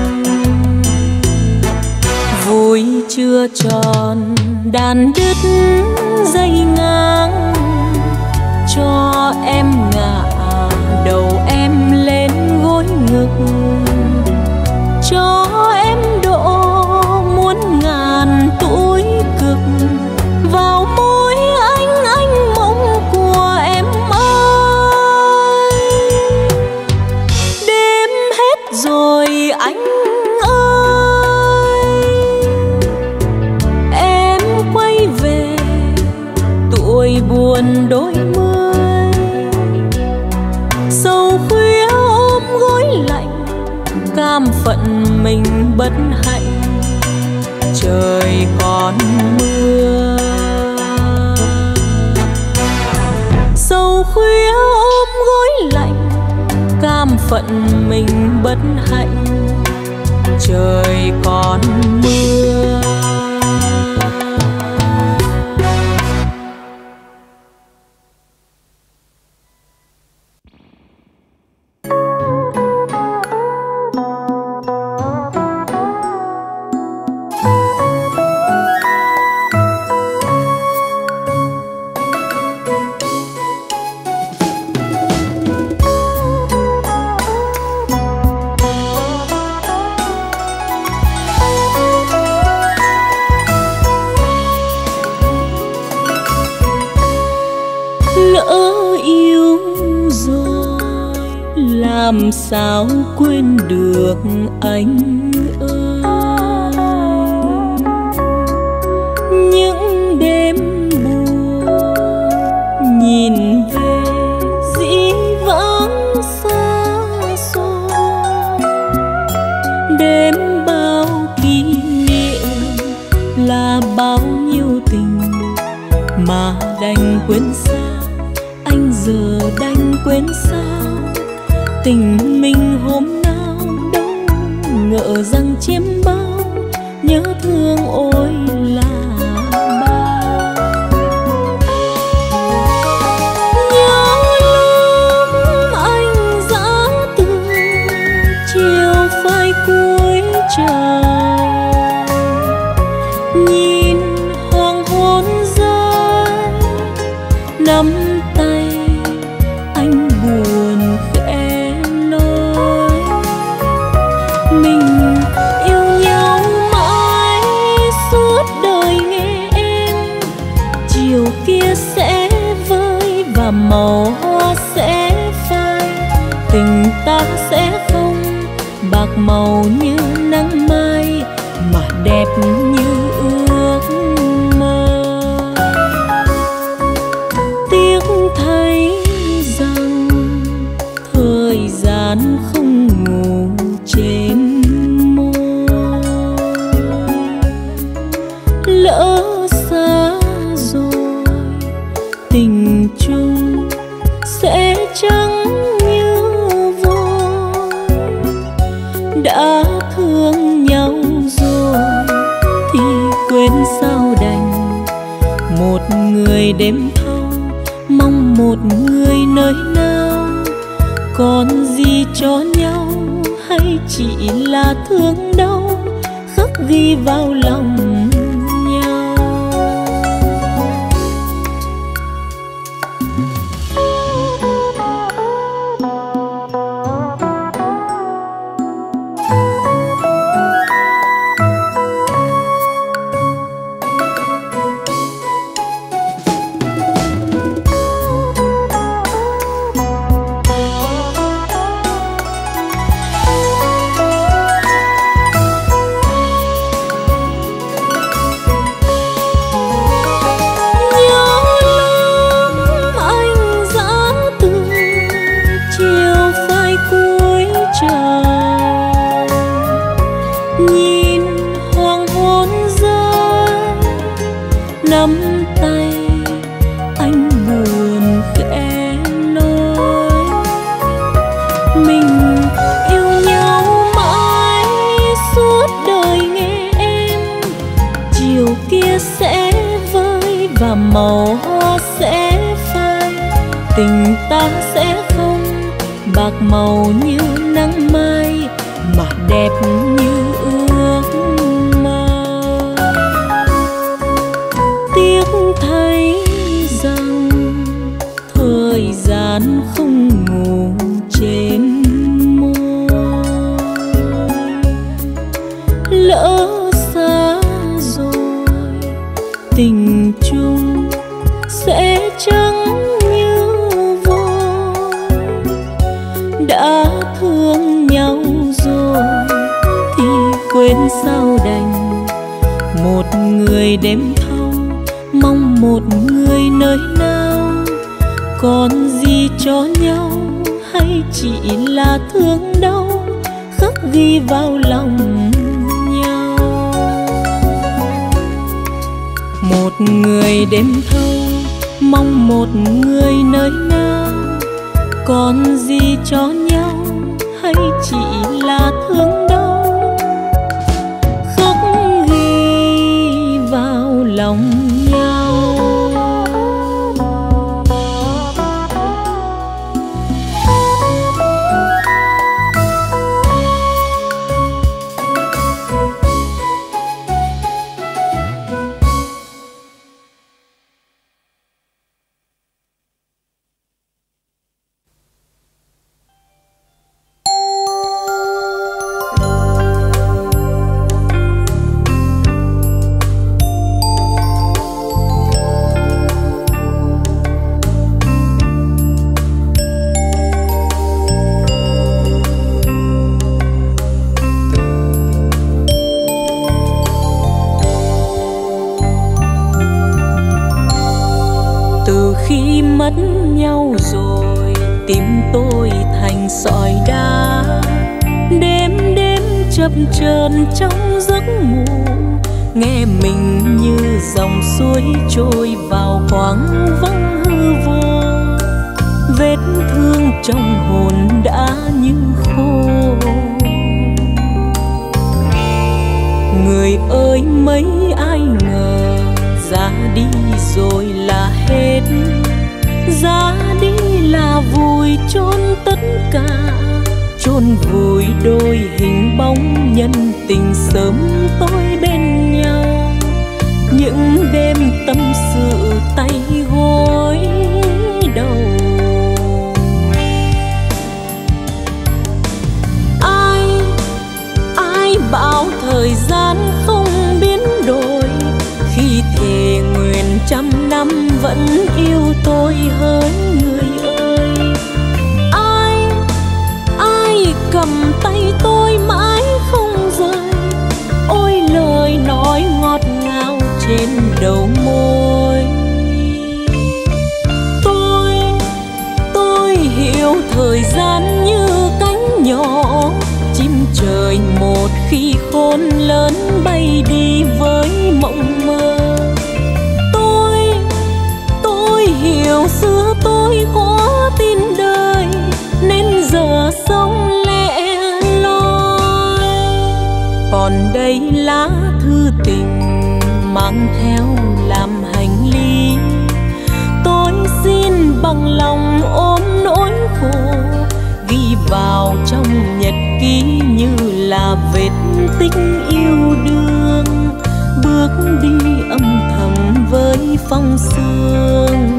Vui chưa tròn đàn đứt dây ngang, cho em ngả đầu em lên gối ngực, cho em độ muôn ngàn tuổi cực vào môi anh, anh mộng của em ơi. Đêm hết rồi anh ơi, em quay về tuổi buồn đôi mươi. Sầu khuya ôm gối lạnh, cam phận mình bất hạnh, trời còn mưa. Sầu khuya ôm gối lạnh, cam phận mình bất hạnh, trời còn mưa. Lỡ yêu rồi làm sao quên được anh ơi. Những đêm buồn nhìn về dĩ vãng xa xôi, đêm bao kỷ niệm là bao nhiêu tình mà đành quên sao. Anh giờ đành quên sao tình mình hôm nào đâu ngỡ rằng chiếm bao nhớ thương ôi là bao. Nhớ lúc anh dã từ chiều phai cuối trời, nhìn hoàng hôn rơi nắm tay anh buồn khẽ nói mình yêu nhau mãi suốt đời nghe em. Chiều kia sẽ vơi và màu hoa sẽ phai, tình ta sẽ không bạc màu như nắng mai mà đẹp như ước mơ. Tiếc thấy rằng thời gian không ngủ trên môi, lỡ xa rồi tình chung sẽ chẳng như vôi. Đã thương nhau rồi thì quên sao đành, một người đêm thâu mong một người nơi nào. Còn gì cho nhau hay chỉ là thương đau ghi vào lòng nhau. Màu hoa sẽ phai, tình ta sẽ không bạc màu như nắng mai, mà đẹp như ước mơ. Tiếc thấy rằng thời gian không ngủ trên môi, lỡ xa rồi tình chung sẽ chẳng như vôi. Đã thương nhau rồi thì quên sao đành, một người đêm thâu mong một người nơi nào. Còn gì cho nhau hay chỉ là thương đau khắc ghi vào lòng nhau. Một người đêm thâu mong một người nơi nào. Còn gì cho nhau hay chỉ là thương đau khắc ghi vào lòng nhau. Mất nhau rồi tim tôi thành sỏi đá, đêm đêm chập chờn trong giấc ngủ, nghe mình như dòng suối trôi vào khoảng vắng hư vô. Vết thương trong hồn đã như khô. Người ơi mấy ai ngờ ra đi rồi là hết, ra đi là vùi chôn tất cả, chôn vùi đôi hình bóng nhân tình sớm tối bên nhau. Những đêm tâm sự tay gối đầu, ai ai bảo thời gian không biến đổi, khi thề nguyện trăm năm vẫn yêu tôi hỡi người ơi. Ai ai cầm tay tôi mãi không rời, ôi lời nói ngọt ngào trên đầu môi. Tôi tôi hiểu thời gian như cánh nhỏ, chim trời một khi khôn lớn bay đi với mộng mơ. Hiểu xưa tôi có tin đời nên giờ sống lẻ loi. Còn đây lá thư tình mang theo làm hành lý, tôi xin bằng lòng ôm nỗi khổ, ghi vào trong nhật ký như là vết tích yêu đương. bước đi âm thầm với phong sương.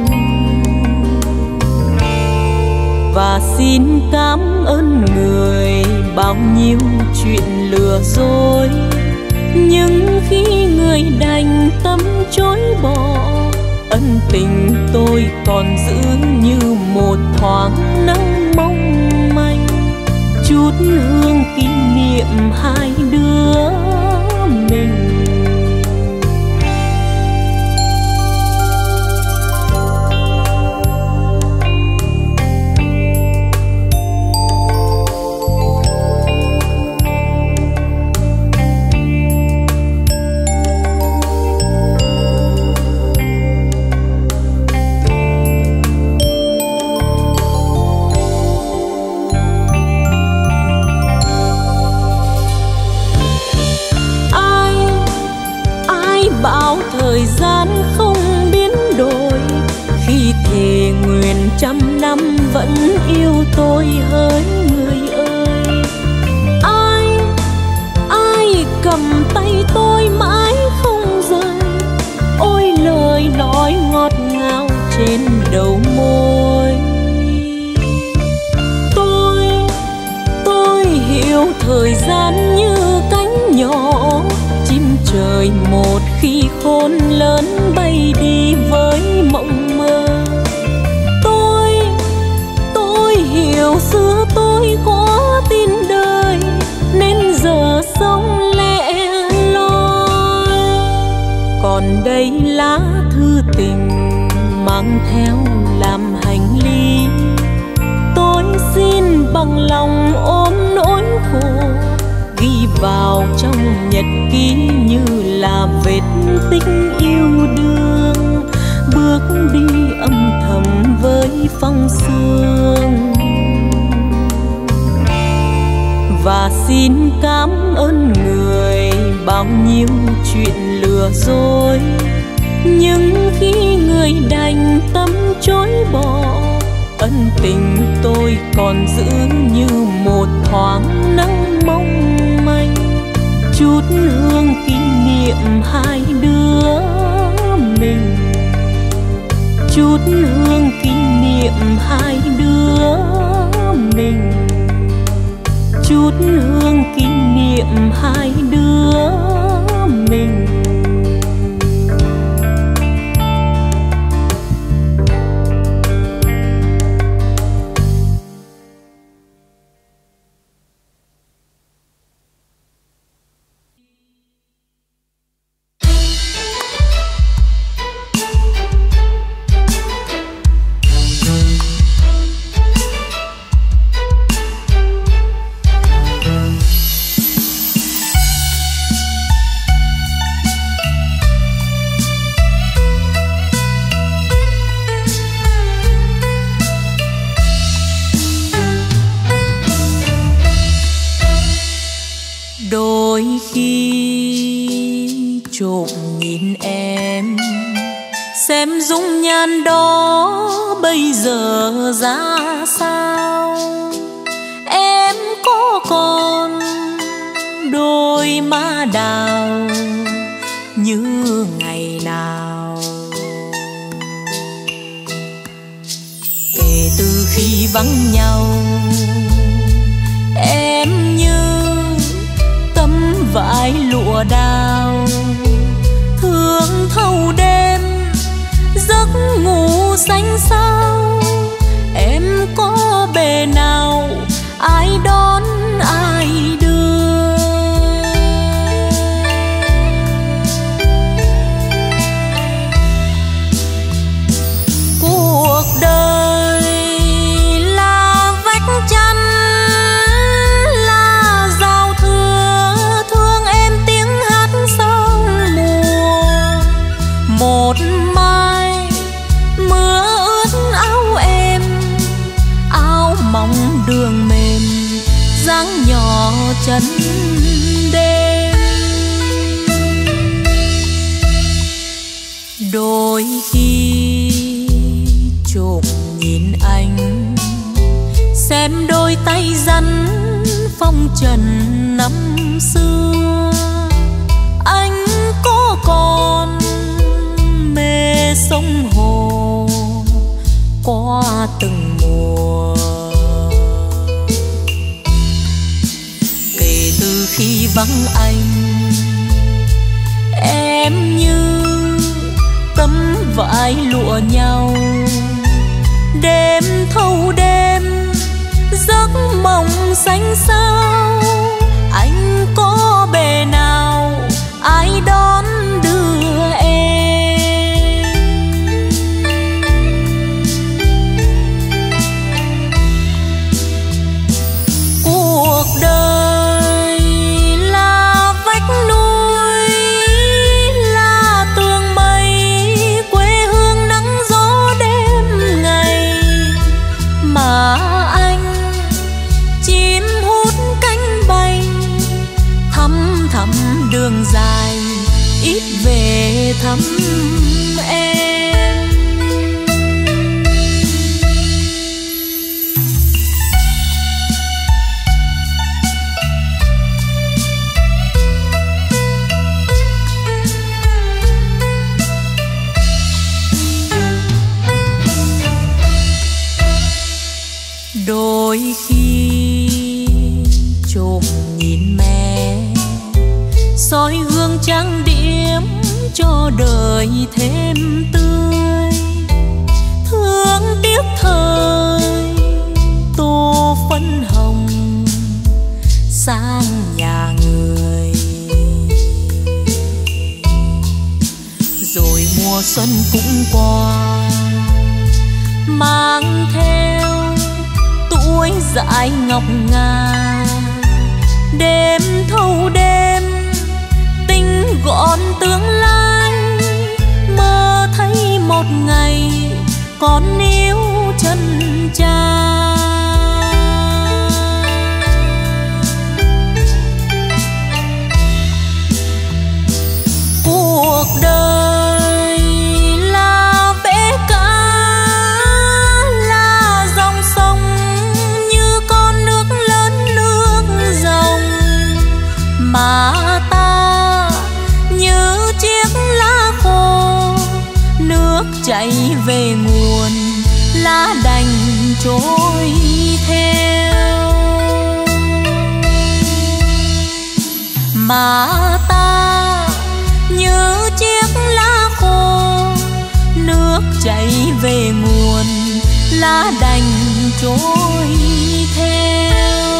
Và xin cảm ơn người bao nhiêu chuyện lừa dối, nhưng khi người đành tâm chối bỏ, ân tình tôi còn giữ như một thoáng nắng mong manh, chút hương kỷ niệm hai đứa mình. Bao thời gian không biến đổi, khi thề nguyện trăm năm vẫn yêu tôi hỡi người ơi. Ai, ai cầm tay tôi mãi không rời, ôi lời nói ngọt ngào trên đầu môi. Tôi, tôi hiểu thời gian như cánh nhỏ, chim trời một khi khôn lớn bay đi với mộng mơ. Tôi, tôi hiểu xưa tôi có tin đời, nên giờ sống lẻ loi. Còn đây lá thư tình mang theo làm hành lý, tôi xin bằng lòng ôm nỗi khổ, ghi vào trong nhật ký như là vết tích yêu đương, bước đi âm thầm với phong sương. Và xin cảm ơn người bao nhiêu chuyện lừa dối, nhưng khi người đành tâm chối bỏ, ân tình tôi còn giữ như một thoáng nắng mong manh, chút hương kỷ niệm hai đứa mình, chút hương kỷ niệm hai đứa mình, chút hương kỷ niệm hai đứa mình. Xem dung nhan đó bây giờ ra sao, em có còn đôi má đào như ngày nào. Kể từ khi vắng nhau, em như tấm vải lụa đào, thương thâu đêm giấc ngủ xanh sao. Em có bề nào ai đón ai đưa, cuộc đời là vách chắn, là giao thừa, thương em tiếng hát sau mùa. Một mai mưa ướt áo em, áo mỏng đường mềm, dáng nhỏ chân đêm. Đôi khi trộm nhìn anh, xem đôi tay rắn phong trần năm xưa. Anh có còn khi vắng anh. Em như tấm vải lụa nhau, đêm thâu đêm giấc mộng xanh sao. Anh có bề nào ai đón đưa em? Cuộc đời là vách núi, là tường mây, quê hương nắng gió đêm ngày. Mà anh chim hút cánh bay, thăm thăm đường dài, ít về thăm em. Đôi khi trộm nhìn mẹ soi gương trang điểm cho đời thêm tươi. Thương tiếc thời tô phấn hồng sang nhà người. Rồi mùa xuân cũng qua, mang theo tuổi dại ngọc ngà. Đêm thâu đêm tinh gọn tương lai, mơ thấy một ngày còn níu chân cha. Cuộc đời là vẽ cá, là dòng sông như con nước lớn nước rồng. Mà ta như chiếc lá khô, nước chảy về nguồn, lá đành trôi theo. Mà ta như chiếc lá khô, nước chảy về nguồn, lá đành trôi theo.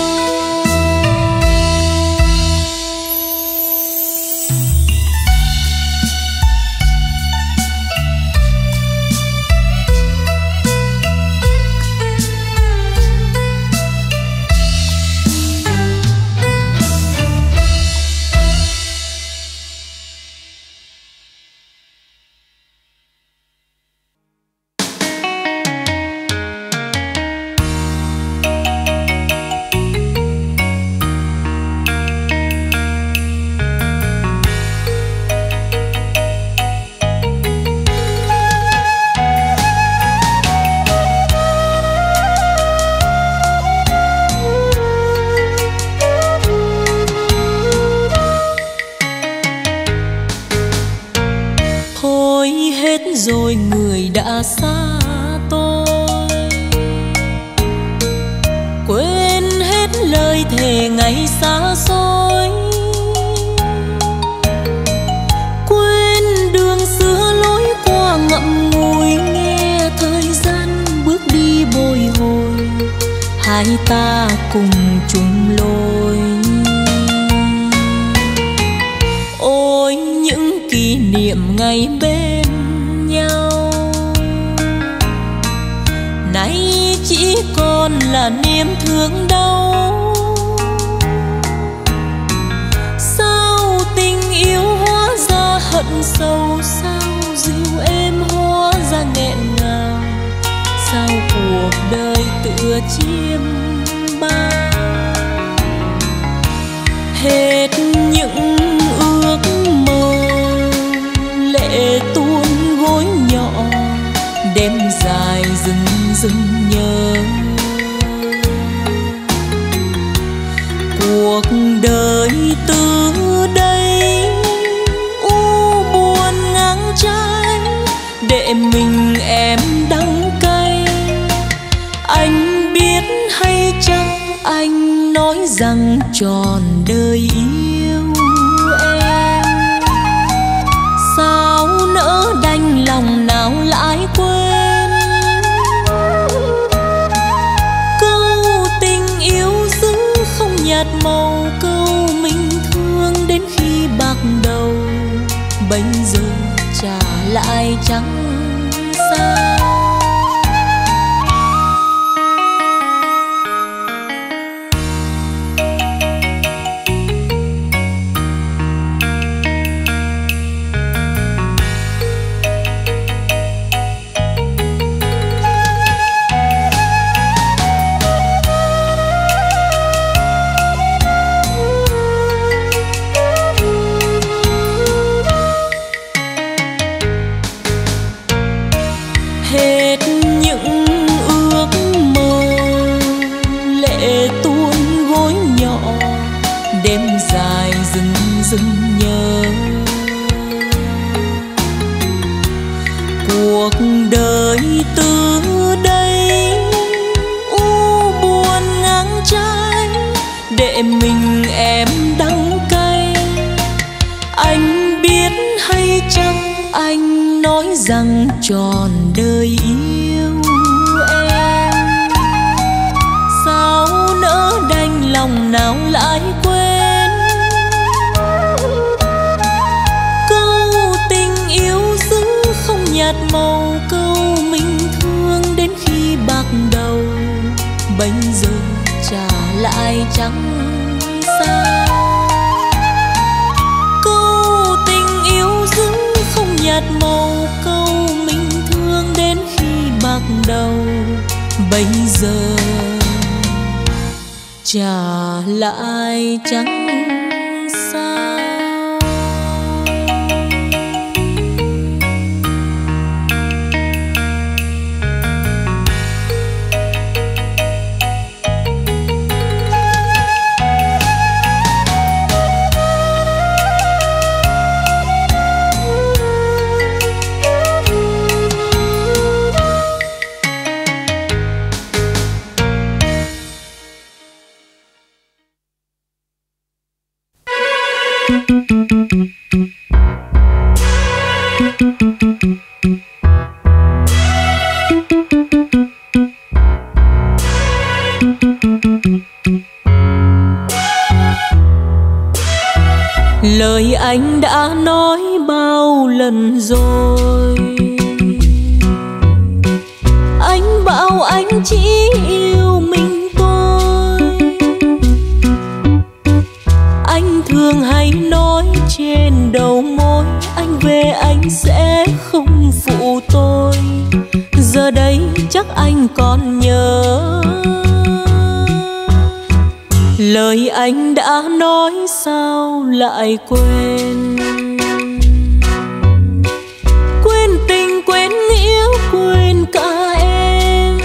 Rồi người đã xa tôi, quên hết lời thề ngày xa xôi, quên đường xưa lối qua ngậm ngùi, nghe thời gian bước đi bồi hồi, hai ta cùng chung lối. Ôi những kỷ niệm ngày bên nhau, nay chỉ còn là niềm thương đau. Sao tình yêu hóa ra hận sâu, sao dịu êm hóa ra nghẹn ngào, sao cuộc đời tựa chiêm bao. Hết những ước mơ lệ tuôn gối nhỏ, đêm dài dừng dừng nhớ. Cuộc đời từ đây u buồn ngang trái, để mình em đắng cay. Anh biết hay chăng anh nói rằng tròn đời ý màu câu mình thương đến khi bạc đầu, bây giờ trả lại chẳng sao. Rằng tròn đời yêu em, sao nỡ đành lòng nào lại quên câu tình yêu giữ không nhạt màu câu mình thương đến khi bạc đầu, bây giờ trả lại chẳng sao. Câu tình yêu giữ không nhạt màu câu mình thương đến khi bạc đầu, bây giờ trả lại chẳng sao. Lời anh đã nói bao lần rồi, anh bảo anh chỉ yêu mình tôi. Anh thường hay nói trên đầu môi, anh về anh sẽ không phụ tôi. Giờ đây chắc anh còn nhớ lời anh đã nói, sao lại quên. Quên tình, quên nghĩa, quên cả em.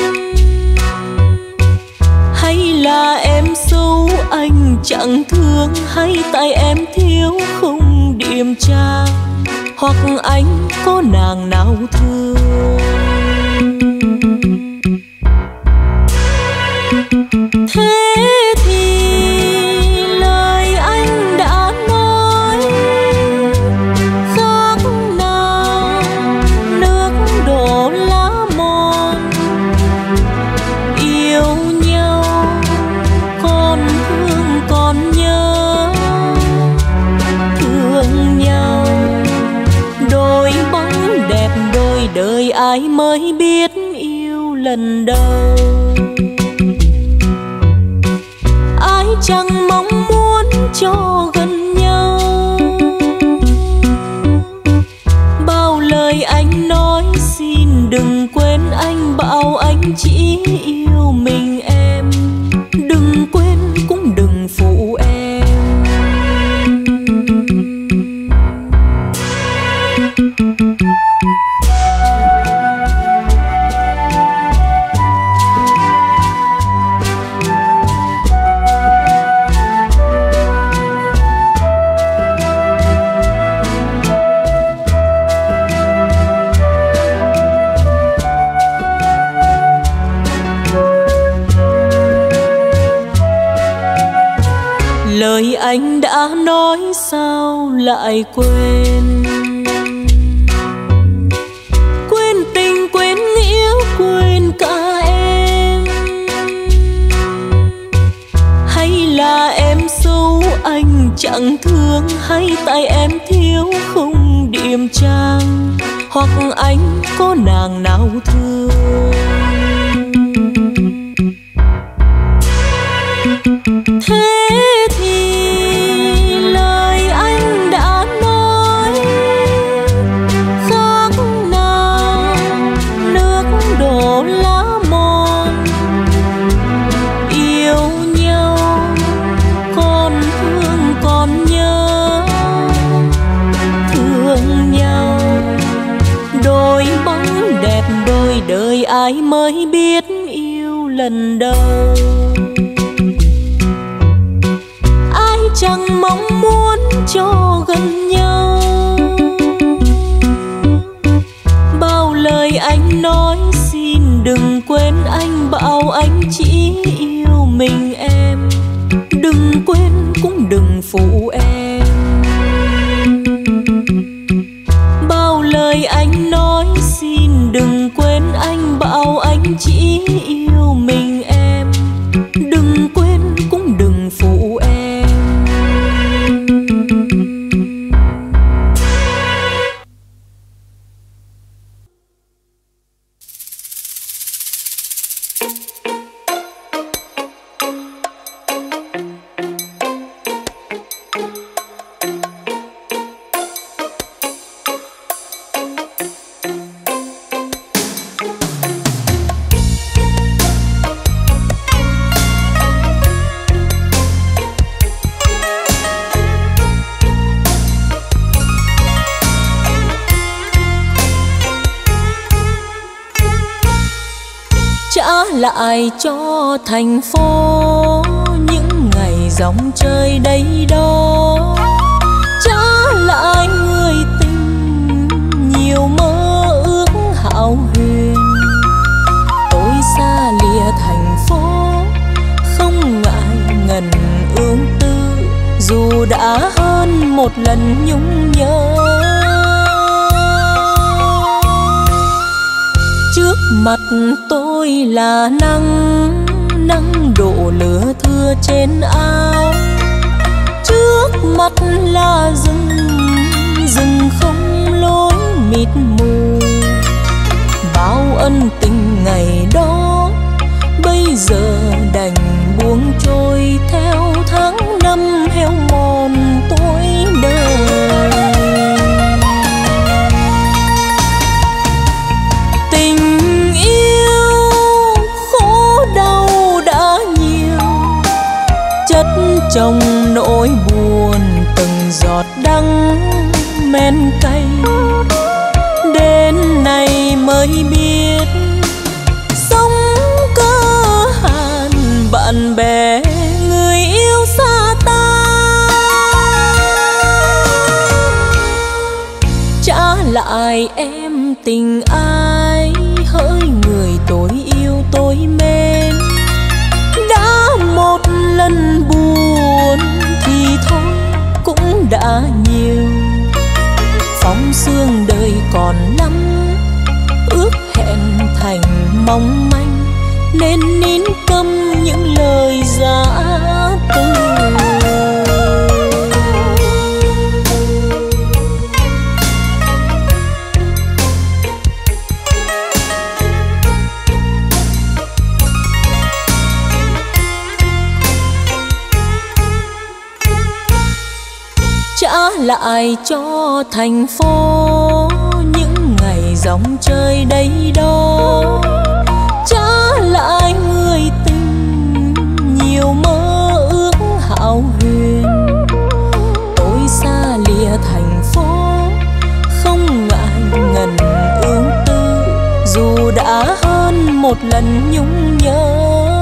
Hay là em xấu anh chẳng thương, hay tại em thiếu không điềm trang, hoặc anh có nàng nào thương. Thế thì lời anh đã nói khác nào nước đổ lá mòn. Yêu nhau còn thương còn nhớ, thương nhau đôi bóng đẹp đôi đời ai mới biết yêu lần đầu. Chẳng mong muốn cho gần nhau, bao lời anh nói xin đừng quên. Anh bảo anh chỉ yêu mình em, đừng quên cũng đừng phụ em. Lời anh đã nói sao lại quên. Quên tình, quên nghĩa, quên cả em. Hay là chẳng thương hay tại em thiếu không điểm trang, hoặc anh có nàng nào thương. Thế thì lời anh đã nói khác nào nước đổ lá mòn. Yêu nhau còn thương còn nhớ, thương nhau đôi bóng đẹp đôi đời ai mới biết yêu lần đầu. Ai chẳng mong muốn cho gần nhau, bao lời anh nói xin đừng quên anh bảo anh chỉ yêu mình em, đừng quên cũng đừng phụ em. Bao lời anh nói xin đừng quên anh bảo anh chỉ yêu mình em, đừng quên cũng đừng phụ em. Trả lại cho thành phố những ngày dòng chơi đây đó, trả lại người tình nhiều mơ ước hão huyền. Tôi xa lìa thành phố không ngại ngần ương tư, dù đã hơn một lần nhung nhớ. Trước mặt tôi là nắng, nắng đổ lửa thưa trên áo. Trước mắt là rừng, rừng không lối mịt mù. Bao ân tình ngày đó bây giờ đành buông trôi theo tháng năm heo mòn tuổi đời. Trong nỗi buồn từng giọt đắng men cay, đến nay mới biết sống cơ hàn bạn bè người yêu xa ta. Trả lại em tình ai hỡi người tôi yêu tôi mến. Đã một lần buồn thì thôi cũng đã nhiều, phong sương đời còn lắm, ước hẹn thành mong manh nên nín câm những lời dã từ. Trả lại cho thành phố những ngày dòng chơi đây đó, trả lại người tình nhiều mơ ước hão huyền. Tôi xa lìa thành phố không ngại ngần ương tư, dù đã hơn một lần nhung nhớ.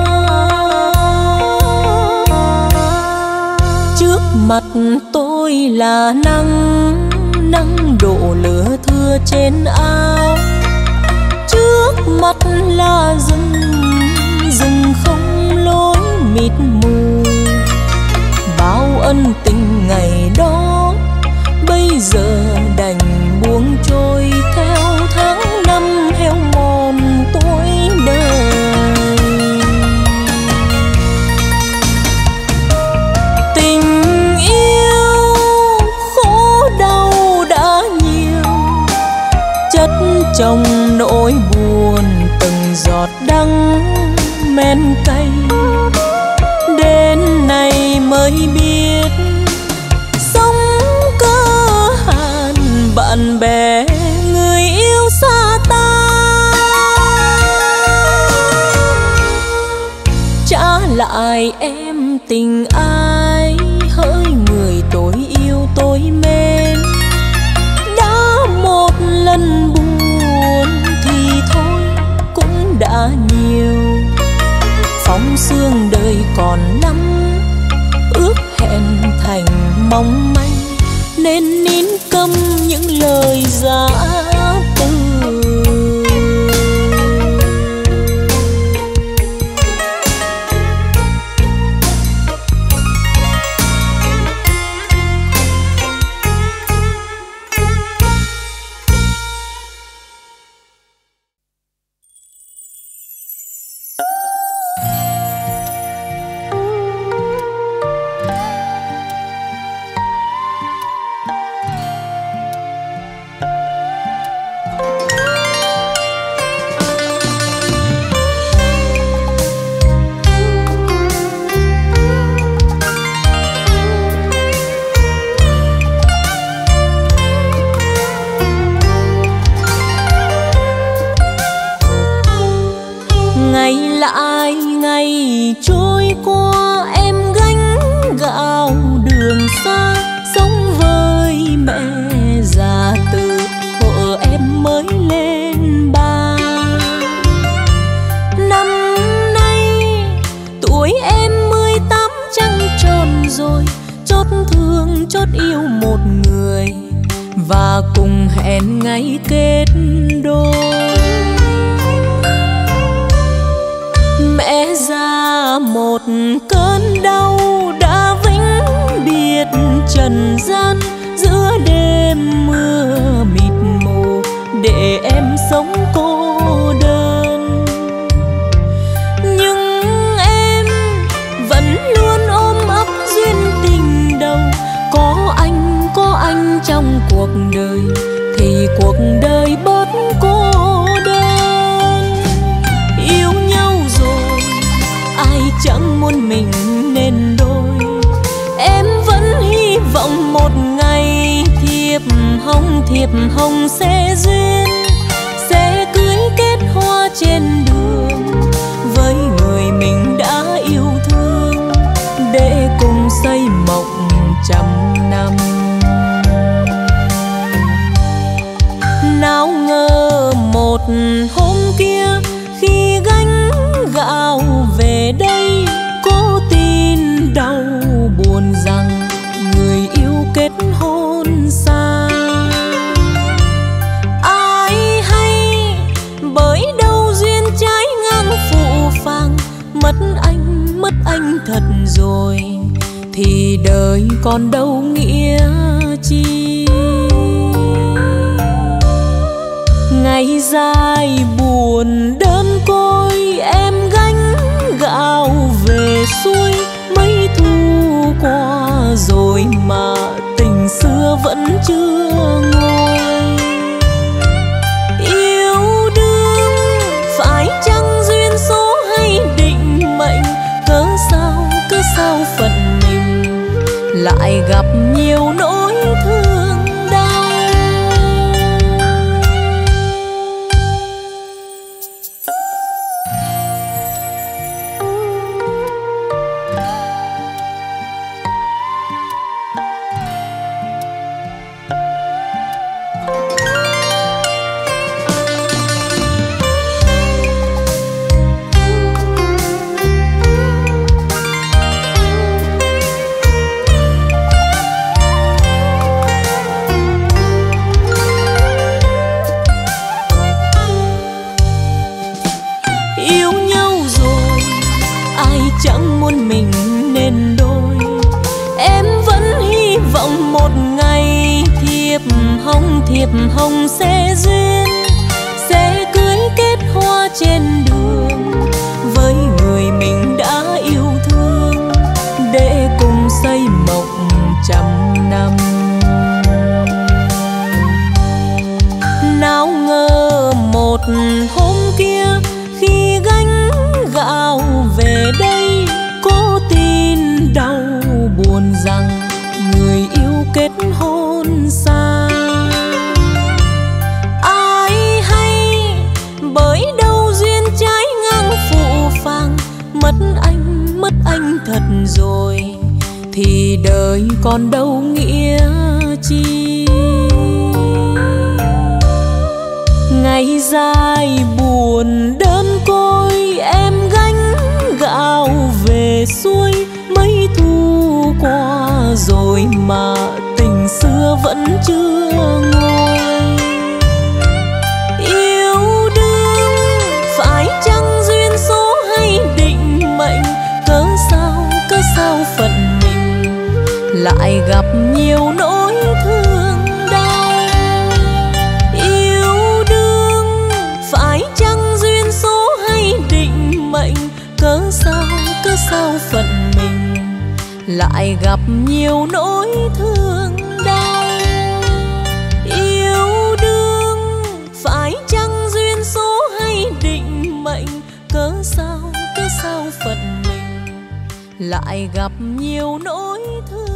Trước mặt tôi là nắng, nắng đổ lửa thưa trên áo. Trước mắt là rừng, rừng không lối mịt mù. Bao ân tình ngày đó bây giờ đành buông trôi theo tháng năm heo mòn tuổi đời. Tình yêu trong nỗi buồn từng giọt đắng men cay. Đến nay mới biết sống cơ hàn, bạn bè người yêu xa ta. Trả lại em tình ai hỡi người tôi yêu tôi mến. Đã một lần buồn thì thôi cũng đã nhiều. Phóng sương đời còn lắm, ước hẹn thành mong manh, nên nín câm những lời giã từ. Và cùng hẹn ngày kết đôi. Mẹ ra một cơn đau đã vĩnh biệt trần gian, giữa đêm mưa mịt mù để em sống cô đơn. Nhưng em vẫn luôn ôm ấp duyên tình đầu. Có anh, có anh trong cuộc đời thì cuộc đời bớt cô đơn. Yêu nhau rồi ai chẳng muốn mình nên đôi. Em vẫn hy vọng một ngày thiệp hồng thiệp hồng sẽ duyên, sẽ cưới kết hoa trên đường với người mình đã yêu thương, để cùng xây mộng trăm năm. Nào ngờ một hôm kia khi gánh gạo về đây, có tin đau buồn rằng người yêu kết hôn xa. Ai hay bởi đâu duyên trái ngang phụ phàng, mất anh mất anh thật rồi thì đời còn đâu nghĩa chi. Ngày dài buồn đơn côi em gánh gạo về xuôi, mấy thu qua rồi mà tình xưa vẫn chưa nguôi. Yêu đương phải chăng duyên số hay định mệnh, cớ sao cứ sao phận mình lại gặp nhiều nỗi thương đau. Chẳng muốn mình nên đôi. Em vẫn hy vọng một ngày thiệp hồng thiệp hồng sẽ duyên, sẽ cưới kết hoa trên đường với người mình đã yêu thương, để cùng xây mộng trăm năm. Nào ngờ kết hôn xa. Ai hay bởi đâu duyên trái ngang phụ phàng, mất anh mất anh thật rồi thì đời còn đâu nghĩa chi. Ngày dài buồn đơn côi em gánh gạo về xuôi, mấy thu qua rồi mà tình xưa vẫn chưa nguôi. Yêu đương phải chăng duyên số hay định mệnh, cớ sao cớ sao phận mình lại gặp nhiều nỗi thương đau. Yêu đương phải chăng duyên số hay định mệnh, cớ sao cớ sao phận mình lại gặp nhiều nỗi thương đau. Yêu đương phải chăng duyên số hay định mệnh, cớ sao cớ sao phận mình lại gặp nhiều nỗi thương.